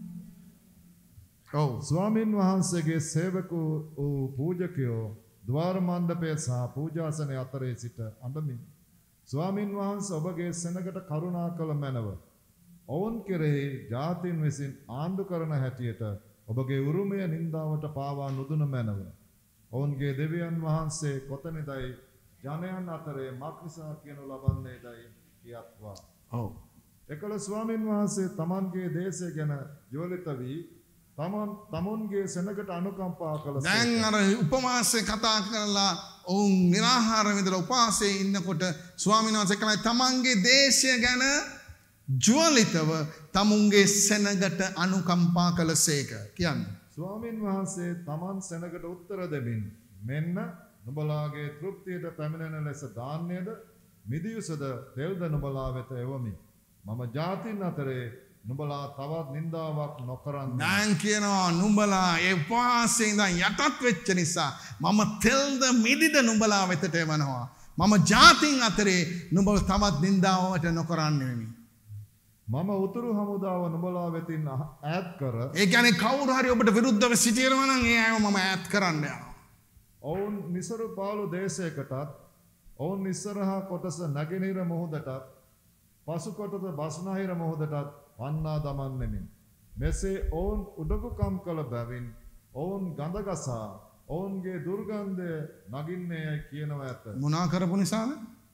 ඔව්. ස්වාමින් වහන්සේගේ සේවකෝ වූ පූජකයෝ ද්වාර මණ්ඩපය සහ පූජාසනය අතරේ සිට අඬමින් ස්වාමින් වහන්සේ ඔබගේ සෙනගට කරුණා කළ මැනව. ඔවුන් කෙරෙහි ජාතීන් විසින් ආණ්ඩු කරන හැටියට ඔබගේ උරුමය නින්දාවට පාවා නුදුන මැනව. ඔවුන්ගේ දෙවියන් වහන්සේ කොතැනදයි ජනයන් අතරේ මක්නිසා කියනු ලබන්නේදයි කියත්වා. ඔව්. එකල ස්වාමින් වහන්සේ තමන්ගේ දේශය ගැන ජවලිත වී තමුන්ගේ සෙනගට අනුකම්පා කළ දැන් අර උපවාසය කතා කරලා ඔවුන් නිරාහාර විඳලා උපවාසයේ ඉන්නකොට ස්වාමීන් වහන්සේ කලයි තමන්ගේ දේශය ගැන ජවලිතව තමුන්ගේ සෙනගට අනුකම්පා කළසේක කියන්නේ. ස්වාමින් වහන්සේ තමන් සෙනගට උත්තර දෙමින් මෙන්න නුඹලාගේ තෘප්තියට පැමිණෙන ලෙස ධාන්‍යද මිදියුසද තෙල්ද නුඹලා වෙත එවමි. මම ජාතින් අතරේ නුඹලා තවත් නින්දාවක් නොකරන්න. දැන් කියනවා නුඹලා ඒ උපවාසයේ ඉඳන් යටත් වෙච්ච නිසා මම තෙල්ද මිදිද නුඹලා වෙතට එවනවා. මම ජාතින් අතරේ නුඹලා තවත් නින්දාවට නොකරන්නේ. මම උතුරු හමුදාව නුඹලා වෙතින් ඈත් කර ඒ කියන්නේ කවුරු හරි ඔබට විරුද්ධව සිටිනවා නම් ඒ අයව මම ඈත් කරන්න යනවා. ඔවුන් නිසරු පාළු දේශයකටත් ඔවුන් ඉස්සරහා කොටස නැගෙනහිර මුහුදටත් පසු කොටස බස්නාහිර මුහුදටත් වන්නා දමන්නෙමි. මෙසේ ඔවුන් උඩඟුකම් කළ බැවින් ඔවුන් ගඳගසා ඔවුන්ගේ දුර්ගන්ධය නගින්නේ කියනවා ඇත. මොනා කරපු නිසාද?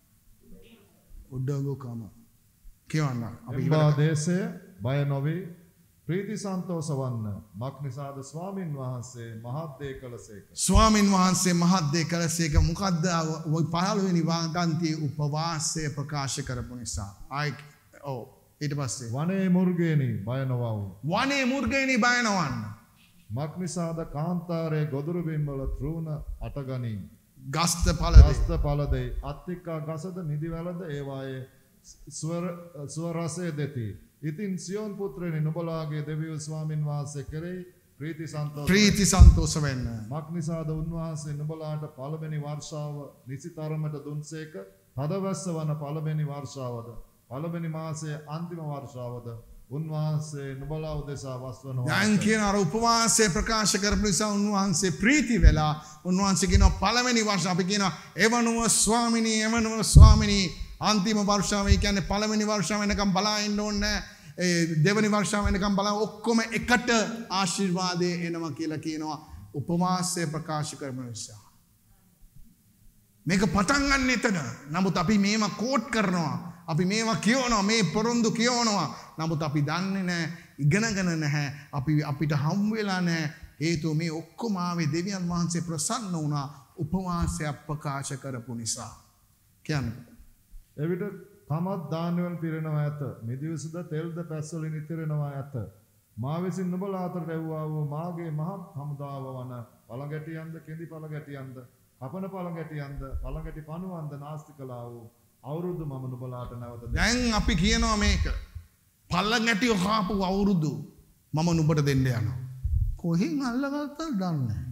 උඩඟුකම. කියවන්න. අපි එම්බා දේශය බය නොවි ප්‍රීති සන්තෝෂ වන්න. මක්නිසාද ස්වාමින් වහන්සේ මහත් දේ කළසේක. ස්වාමින් වහන්සේ මහත් දේ කළසේක. මොකද්ද? 15 වෙනි වාග්දාන්තයේ උපවාසය ප්‍රකාශ කරපු නිසා. ඔව්. ඊට පස්සේ වනේ මුර්ගේනි බය නොවව්. වනේ මුර්ගේනි බය නොවන්න. මක්නිසාද කාන්තාරයේ ගොදුරු බිම්වල තෘණ අටගනී. ගස්ත පළදේ. ගස්ත පළදේ අත්තිකා ගසද නිදිවැළඳ ඒවායේ ස්වර රසය දෙති. ඉතින් සියෝන් පුත්‍රයනි නුඹලාගේ දෙවියෝ ස්වාමින් වහන්සේ කෙරෙහි ප්‍රීති සන්තෝෂ වෙන්න. මක්නිසාද උන්වහන්සේ නුඹලාට පළවෙනි වර්ෂාව නිසි තරමට දුන්සේක. තදවැස්ස වන පළවෙනි වර්ෂාවද පළවෙනි මාසයේ අන්තිම වර්ෂාවද උන්වහන්සේ නුඹලා උදෙසා වස්වනවා. දැන් කියන අර උපවාසය ප්‍රකාශ කරපු නිසා උන්වහන්සේ ප්‍රීති වෙලා උන්වහන්සේ කියනවා පළවෙනි වර්ෂ අපි කියනවා එවනුම ස්වාමිනී අන්තිම වර්ෂාව කියන්නේ පළවෙනි වර්ෂාව වෙනකම් බලා ඉන්න ඕනේ. දෙවෙනි වර්ෂාව වෙනකම් බලා ඔක්කොම එකට ආශිර්වාදේ එනවා කියලා කියනවා උපවාසය ප්‍රකාශ කරපු නිසා. මේක පටන් ගන්න එතන. නමුත් අපි මේවා කෝට් කරනවා. අපි මේවා කියවනවා. මේ පොරොන්දු කියවනවා. නමුත් අපි දන්නේ නැහැ, ඉගෙනගෙන නැහැ. අපිට හම් වෙලා නැහැ. හේතුව මේ ඔක්කොම ආවේ දෙවියන් වහන්සේ ප්‍රසන්න වුණා උපවාසය ප්‍රකාශ කරපු නිසා. කියන්නේ එවිට තමත් ධාන්‍යවල පිරෙනවා ඇත. මිදිවසුද තෙල්ද පැස්වලින් ඉතිරෙනවා ඇත. මා විසින් නුඹලා අතරට එව්වා වූ මාගේ මහත් හමුදාව වන පළඟැටියන්ද කෙඳි පළඟැටියන්ද කපන පළඟැටියන්ද පළඟැටි පණුවන්ද නාස්ති කළා වූ අවුරුදු මම නුඹලාට නැවත දැන් අපි කියනවා මේක පළඟැටිය කාපු අවුරුදු මම නුඹට දෙන්න යනවා. කොහෙන් අල්ලගත්තද දන්නේ නැහැ.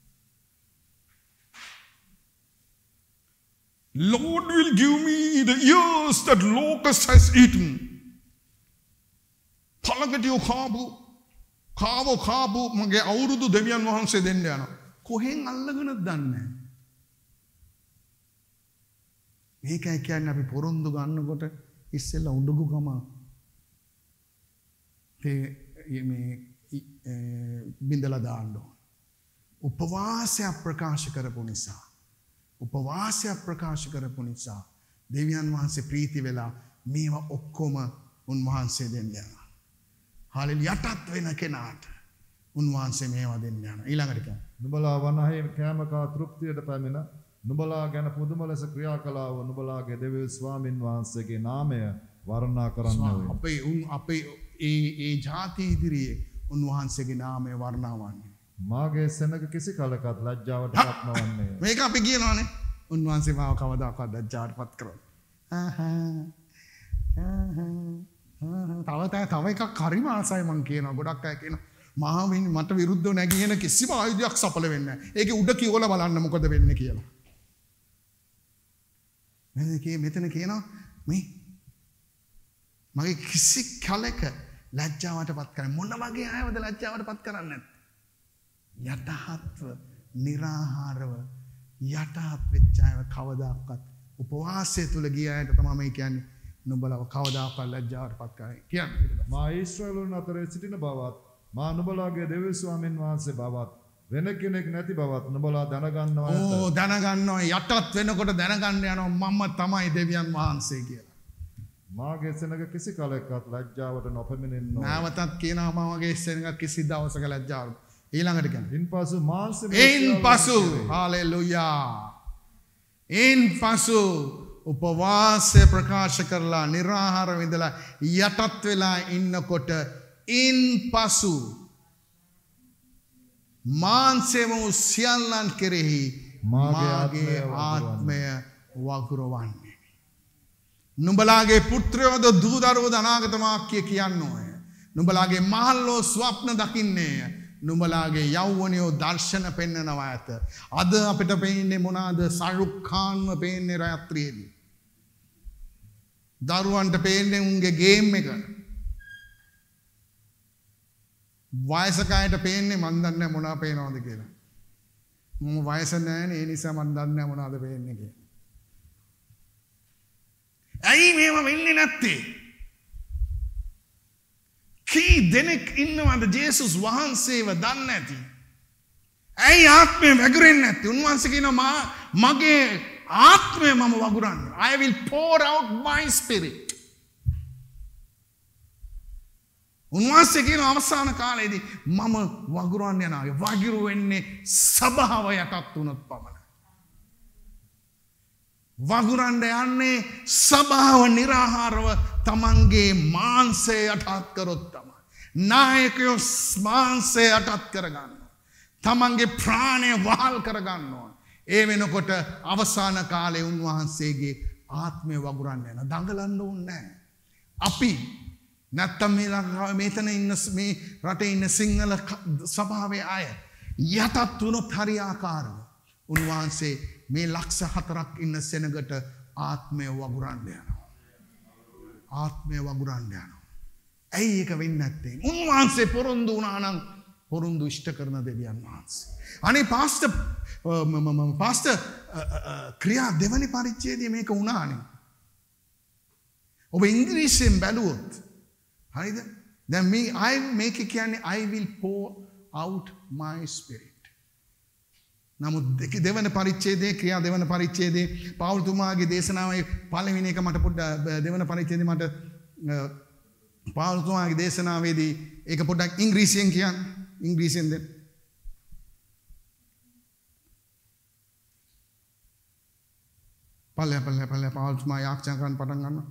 Lord will give me the years that locust has eaten. පළඟැටිය කාපු මගේ අවුරුදු දෙවියන් වහන්සේ දෙන්න යනවා. කොහෙන් අල්ලගෙනද දන්නේ නැහැ. මේකයි කියන්නේ අපි පොරොන්දු ගන්නකොට ඉස්සෙල්ලා උඩඟුකම මේ බින්දලා දාන්න ඕන. උපවාසය ප්‍රකාශ කරපු නිසා. උපවාසය ප්‍රකාශ කරපු නිසා දෙවියන් වහන්සේ ප්‍රීති වෙලා මේවා ඔක්කොම උන්වහන්සේ දෙන්න යනවා. හාලෙලුයා යටත් වෙන කෙනාට උන්වහන්සේ මේවා දෙන්න යනවා. ඊළඟට කියනවා. නුඹලා වනහේ කෑම කා තෘප්තියට පැමිණ නුඹලා ගැන පුදුම ලෙස ක්‍රියා කළා වූ නුඹලාගේ දෙවියන් ස්වාමින් වහන්සේගේ නාමය වර්ණනා කරන්න අපේ ඒ ජාති ඉදිරියේ උන්වහන්සේගේ නාමය වර්ණනා වන්නේ. මාගේ සෙනඟ කිසි කලකත් ලැජ්ජාවට පත් නොවන්නේ. මේක අපි කියනවානේ. උන්වහන්සේ මාව කවදාකවත් ලැජ්ජාවට පත් කරන්නේ. තව එකක් හරිම ආසයි මං කියනවා. ගොඩක් අය කියනවා මහාවින් මට විරුද්ධව නැගින කිසිම ආයුධයක් සඵල වෙන්නේ නැහැ. ඒකේ උඩ කියවලා බලන්න මොකද වෙන්නේ කියලා. මෙතන කියනවා මේ මගේ කිසි කලක ලැජ්ජාවට පත් කරන්නේ මොන වගේ අයවද ලැජ්ජාවට පත් කරන්නේ නැත්තේ? යටහත්ව निराहारව යටහත් වෙච්ච අයව කවදාකවත් උපවාසය තුල ගිය අයට තමයි මේ කියන්නේ නුඹලව කවදාකවත් ලැජ්ජාවට පත් කරන්නේ කියන්නේ. මා ඊශ්‍රායලුන් අතරේ සිටින බවත් මා නුඹලාගේ දෙවියන් ස්වාමින් වහන්සේ බවත් වෙන කෙනෙක් නැති බවත් නුඹලා දැනගන්නවා නැත. ඕ දැනගන්නවා යටත් වෙනකොට දැනගන්න යනවා මම තමයි දෙවියන් වහන්සේ කියලා. මාගේ සෙනඟ කිසි කලකත් ලැජ්ජාවට නොපැමිණෙන්නේ. නැවතත් කියනවා මමගේ සෙනඟ කිසි දවසක ලැජ්ජාවට. ඊළඟට කියනවා. ඉන්පසු මාංශ ඉන්පසු හාලෙලුයා. ඉන්පසු උපවාසය ප්‍රකාශ කරලා निराहार විඳලා යටත් වෙලා ඉන්නකොට ඉන්පසු මාංශයම සියල්ලන් කෙරෙහි මාගේ ආත්මය වගුරවන්නේ. නුඹලාගේ පුත්‍රයෝද දූ දරුවෝද අනාගත වාක්‍ය කියන්නෝය. නුඹලාගේ මහල්ලෝ ස්වප්න දකින්නේය. නුඹලාගේ යෞවනයෝ දර්ශන පෙන්නනවා ඇත. අද අපිට පේන්නේ මොනවාද? ශාරුක් ඛාන්ව පේන්නේ රාත්‍රියේදී. දරුවන්ට පේන්නේ උන්ගේ ගේම් එක. වයසක අයට පේන්නේ මන් දන්නේ නැහැ මොනවා පේනවද කියලා. මම වයස නැහැනේ ඒ නිසා මන් දන්නේ නැහැ මොනවද පේන්නේ කියලා. ඇයි මේව වෙන්නේ නැත්තේ? කී දෙනෙක් ඉන්නවද ජේසුස් වහන්සේව දන්නේ නැති? ඇයි ආත්මය වැගුරෙන්නේ නැත්තේ? උන්වහන්සේ කියනවා මගේ ආත්මය මම වගුරන්නේ. I will pour out my spirit. උන්වහන්සේ කියන අවසාන කාලයේදී මම වගුරන්න යනවා. වගිරු වෙන්නේ සභාව යටත් වුණොත් පමණයි. වගුරන්න යන්නේ සභාව निराहारව තමන්ගේ මාංශය යටත් කරොත් තමයි. නායකයෝ මාංශය යටත් කරගන්නවා. තමන්ගේ ප්‍රාණය වහල් කරගන්නවා. ඒ වෙනකොට අවසාන කාලේ උන්වහන්සේගේ ආත්මය වගුරන්න යන දඟලන්න ඕනේ නැහැ. අපි නැත්තම් මෙතන ඉන්න මේ රටේ ඉන්න සිංහල සභාවේ අය යටත් වුණොත් හරියාකාරව උන්වහන්සේ මේ ලක්ෂ 4ක් ඉන්න සෙනගට ආත්මය වගුරන්න යනවා. ආත්මය වගුරන්න යනවා. ඇයි ඒක වෙන්නේ නැත්තේ? උන්වහන්සේ පොරොන්දු වුණා නම් පොරොන්දු ඉෂ්ට කරන දෙවියන් වහන්සේ. අනේ පාස්ටර් ක්‍රියා දෙවනි පරිච්ඡේදයේ මේක වුණානේ. ඔබ ඉංග්‍රීසියෙන් බැලුවොත් හරිද? දැන් මේක කියන්නේ I will pour out my spirit. නමුත් දෙවන පරිච්ඡේදයේ ක්‍රියා දෙවන පරිච්ඡේදයේ පාවුල්තුමාගේ දේශනාවේ පළවෙනි එක මට පොඩ්ඩක් දෙවන පරිච්ඡේදයේ මට පාවුල්තුමාගේ දේශනාවේදී ඒක පොඩ්ඩක් ඉංග්‍රීසියෙන් කියන්න. ඉංග්‍රීසියෙන් දෙන්න. පල්ලෙහා පාවුල්තුමා යාක්ෂා කරන්න පටන් ගන්නවා.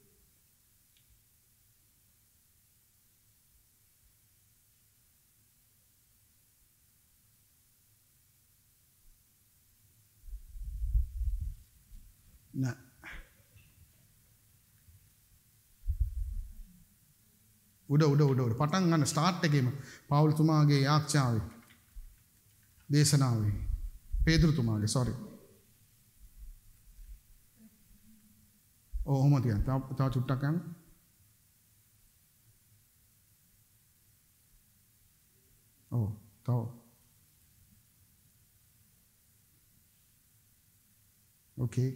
නෑ. උඩ පටන් ගන්න ස්ටාර්ට් එකේම පවුල්තුමාගේ යාක්ෂාවේ දේශනාවේ පේදුරුතුමාගේ සෝරි. ඔහොම තියන්න. තව චුට්ටක් යන්න. ඔව් තව. Okay.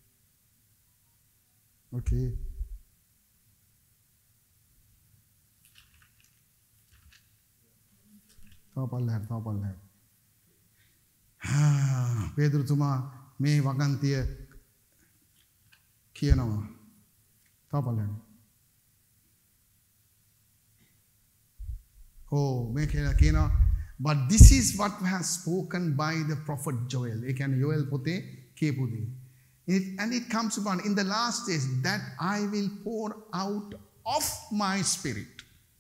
Okay. තව පල්ලෙහාට. පේදුරුතුමා මේ වගන්තිය කියනවා. තව පල්ලෙහාට. Oh, මේ කියලා කියනවා. But this is what was spoken by the prophet Joel. ඒ කියන්නේ යෝෙල් පොතේ කියපු දේ. And it comes upon in the last days that I will pour out of my spirit.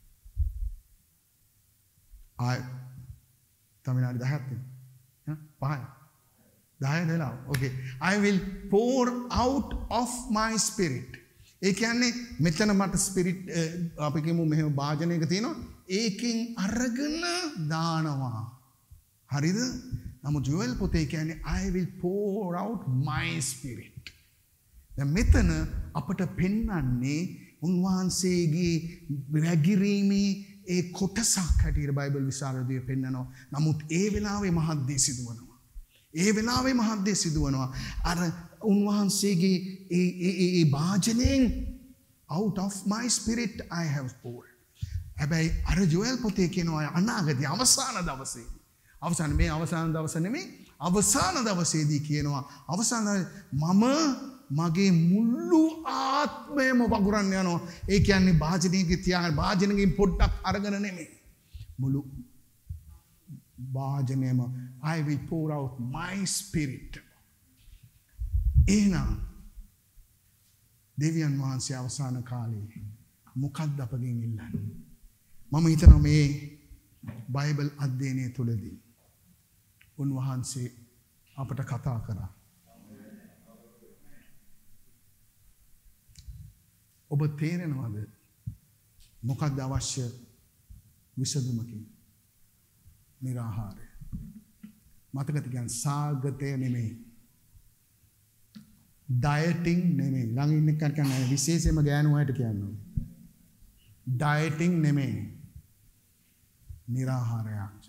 තමිනාඩි 10ක් තියෙනවා. 5යි. 10 දෙලා. Okay. I will pour out of my spirit. ඒ කියන්නේ මෙතන මට spirit අපි කියමු මෙහෙම වාජනයක තියෙනවා. ඒකෙන් අරගෙන දානවා. හරිද? නමුත් යෝෙල් පොතේ කියන්නේ I will pour out my spirit. දැන් මෙතන අපට පෙන්වන්නේ උන්වහන්සේගේ වැගිරීමේ ඒ කොටසක් හැටියට බයිබල් විශාරදයේ පෙන්නනවා. නමුත් ඒ වෙලාවේ මහත් දේ සිදුවනවා. ඒ වෙලාවේ මහත් දේ සිදුවනවා. අර උන්වහන්සේගේ ඒ වාජනයෙන් out of my spirit I have poured. හැබැයි අර ජෝෙල් පොතේ කියනවා අනාගතයේ අවසාන දවසේ. අවසාන මේ අවසාන දවස නෙමෙයි අවසාන දවසේදී කියනවා අවසාන මම මගේ මුළු ආත්මයම වගුරන්න යනවා. ඒ කියන්නේ වාජනයේ තියාගෙන වාජනයෙන් පොඩ්ඩක් අරගෙන නෙමෙයි. මුළු වාජනයම I will pour out my spirit. එහෙනම් දෙවියන් වහන්සේ අවසාන කාලේ මොකක්ද අපගෙන් ඉල්ලන්නේ? මම හිතනවා මේ බයිබල් අධ්‍යයනය තුළදී උන්වහන්සේ අපට කතා කරා. ඔබ තේරෙනවද මොකක්ද අවශ්‍ය විසඳුමකින්? නිරාහාරය. මතකද කියන්නේ සාගතය නෙමෙයි. ඩයටිං නෙමෙයි. ළඟ ඉන්න කෙනෙක් කියන්නේ විශේෂයෙන්ම ගෑනු අයට කියනවා. ඩයටිං නෙමෙයි. නිරාහාරයක්.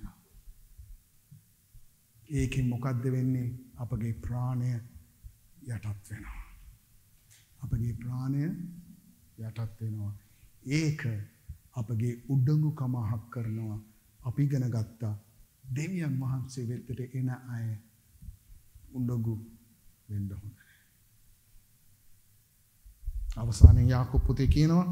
ඒකෙන් මොකද්ද වෙන්නේ? අපගේ ප්‍රාණය යටත් වෙනවා. අපගේ ප්‍රාණය යටත් වෙනවා. ඒක අපගේ උඩඟුකම හක් කරනවා. අපි ඉගෙන ගත්තා දෙවියන් වහන්සේ වෙතට එන අය උඩඟු වෙන්න හොඳ. අවසානයේ යාකෝබ් පුතේ කියනවා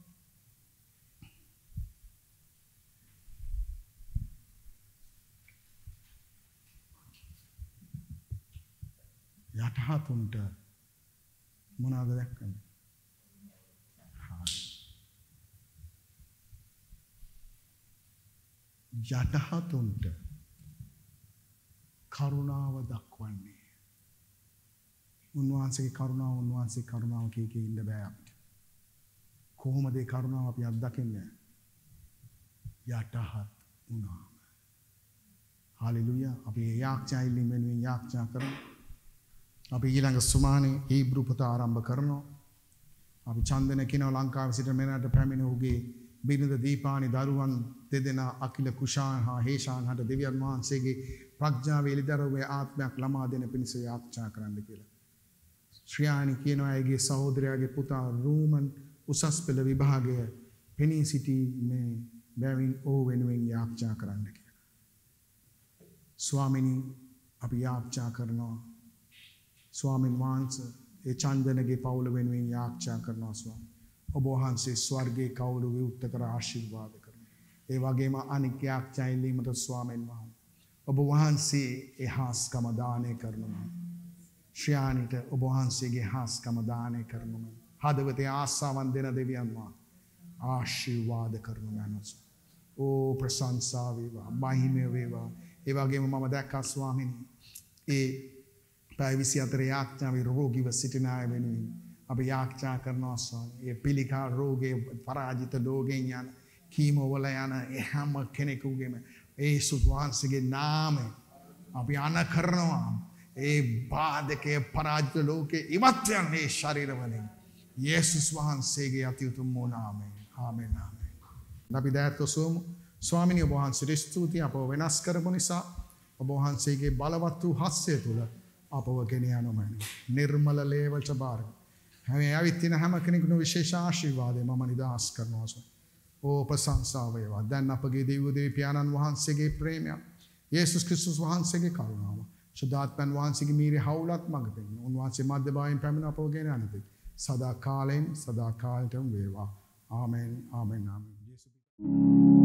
යටහතුන්ට මොනවද දැක්කන්නේ? යටහතුන්ට කරුණාව දක්වන්නේ. උන්වහන්සේගේ කරුණාව කීකේ ඉන්න බෑ අපිට. කොහොමද ඒ කරුණාව අපි අත්දකින්නේ? යටහත් වුණාම. හalleluya. අපි යාඥා ඉල්ලීම වෙනුවෙන් යාඥා කරමු. අපි ඊළඟ සුමානේ හීබ්‍රු පොත ආරම්භ කරනවා. අපි චන්දන කියනවා ලංකාවේ සිට මෙරට පැමිණ ඔහුගේ බිරිඳ දීපානි දරුවන් දෙදෙනා අකිල කුෂාන් හා හේෂාන් හට දෙවියන් වහන්සේගේ ප්‍රඥාවේ එළිදරව්වේ ආත්මයක් ළමා දෙන පිණිස යාඥා කරන්න කියලා. ශ්‍රියානි කියනවා ඇගේ සහෝදරයාගේ පුතා රූමන් උසස් පෙළ විභාගය පෙනී සිටීමේ බැවින් ඔහු වෙනුවෙන් යාඥා කරන්න කියලා. ස්වාමිනී අපි යාඥා කරනවා. ස්වාමීන් වහන්සේ ඒ චන්දනගේ පවුල වෙනුවෙන් යාඥා කරනවා ස්වාමී. ඔබ වහන්සේ ස්වර්ගයේ කවුරු විවුර්ත කර ආශිර්වාද කරනවා. ඒ වගේම අනික් යාඥා ඉල්ලීමට ස්වාමීන් වහන්සේ ඔබ වහන්සේ ඒ හාස්කම දානය කරනවා. ශ්‍රියානිට ඔබ වහන්සේගේ හාස්කම දානය කරනවා. හදවතේ ආසාවන් දෙන දෙවියන් වහන්සේ ආශිර්වාද කරනවා. ඕ ප්‍රශංසා වේවා, මහිමය වේවා. ඒ වගේම මම දැක්කා ස්වාමීනි ඒ පැය 24 යාඥාවේ රෝගීව සිටින අය වෙනුවෙන් අපි යාඥා කරනවා ස්වාමී. ඒ පිළිකා රෝගේ පරාජිත රෝගෙන් යන කීමෝ වල යන හැම කෙනෙකුගේම යේසුස් වහන්සේගේ නාමයෙන් අපි අන කරනවා. ඒ බාධකයේ පරාජිත ලෝකේ ඉවත් යන මේ ශරීර වලින් යේසුස් වහන්සේගේ අතිඋතුම් නාමයෙන්. ආමෙන් ආමෙන්. අපි දැත් සෝමු ස්වාමීනි ඔබ වහන්සේට ස්තුතියි අපව වෙනස් කරපු නිසා. ඔබ වහන්සේගේ බලවත් වූ හස්තය තුල අපව ගෙන යනමයි. නිර්මල ලේවලට බාර. හැම ඇවිත් ඉන හැම කෙනෙකුට විශේෂ ආශිර්වාදය මම නිදාස් කරනවා. ඕ ප්‍රශංසාව වේවා. දැන් අපගේ දෙවියෝ දෙවි පියාණන් වහන්සේගේ ප්‍රේමය, යේසුස් ක්‍රිස්තුස් වහන්සේගේ කරුණාව, සදාත්මන් වහන්සේගේ මීරි හවුලත් මඟ පෙන්වන උන්වහන්සේ මැදබායෙන් පැමිණ අපව ගෙන යනදී සදා කාලෙන් සදා කාලයටම වේවා. ආමෙන් ආමෙන් ආමෙන්.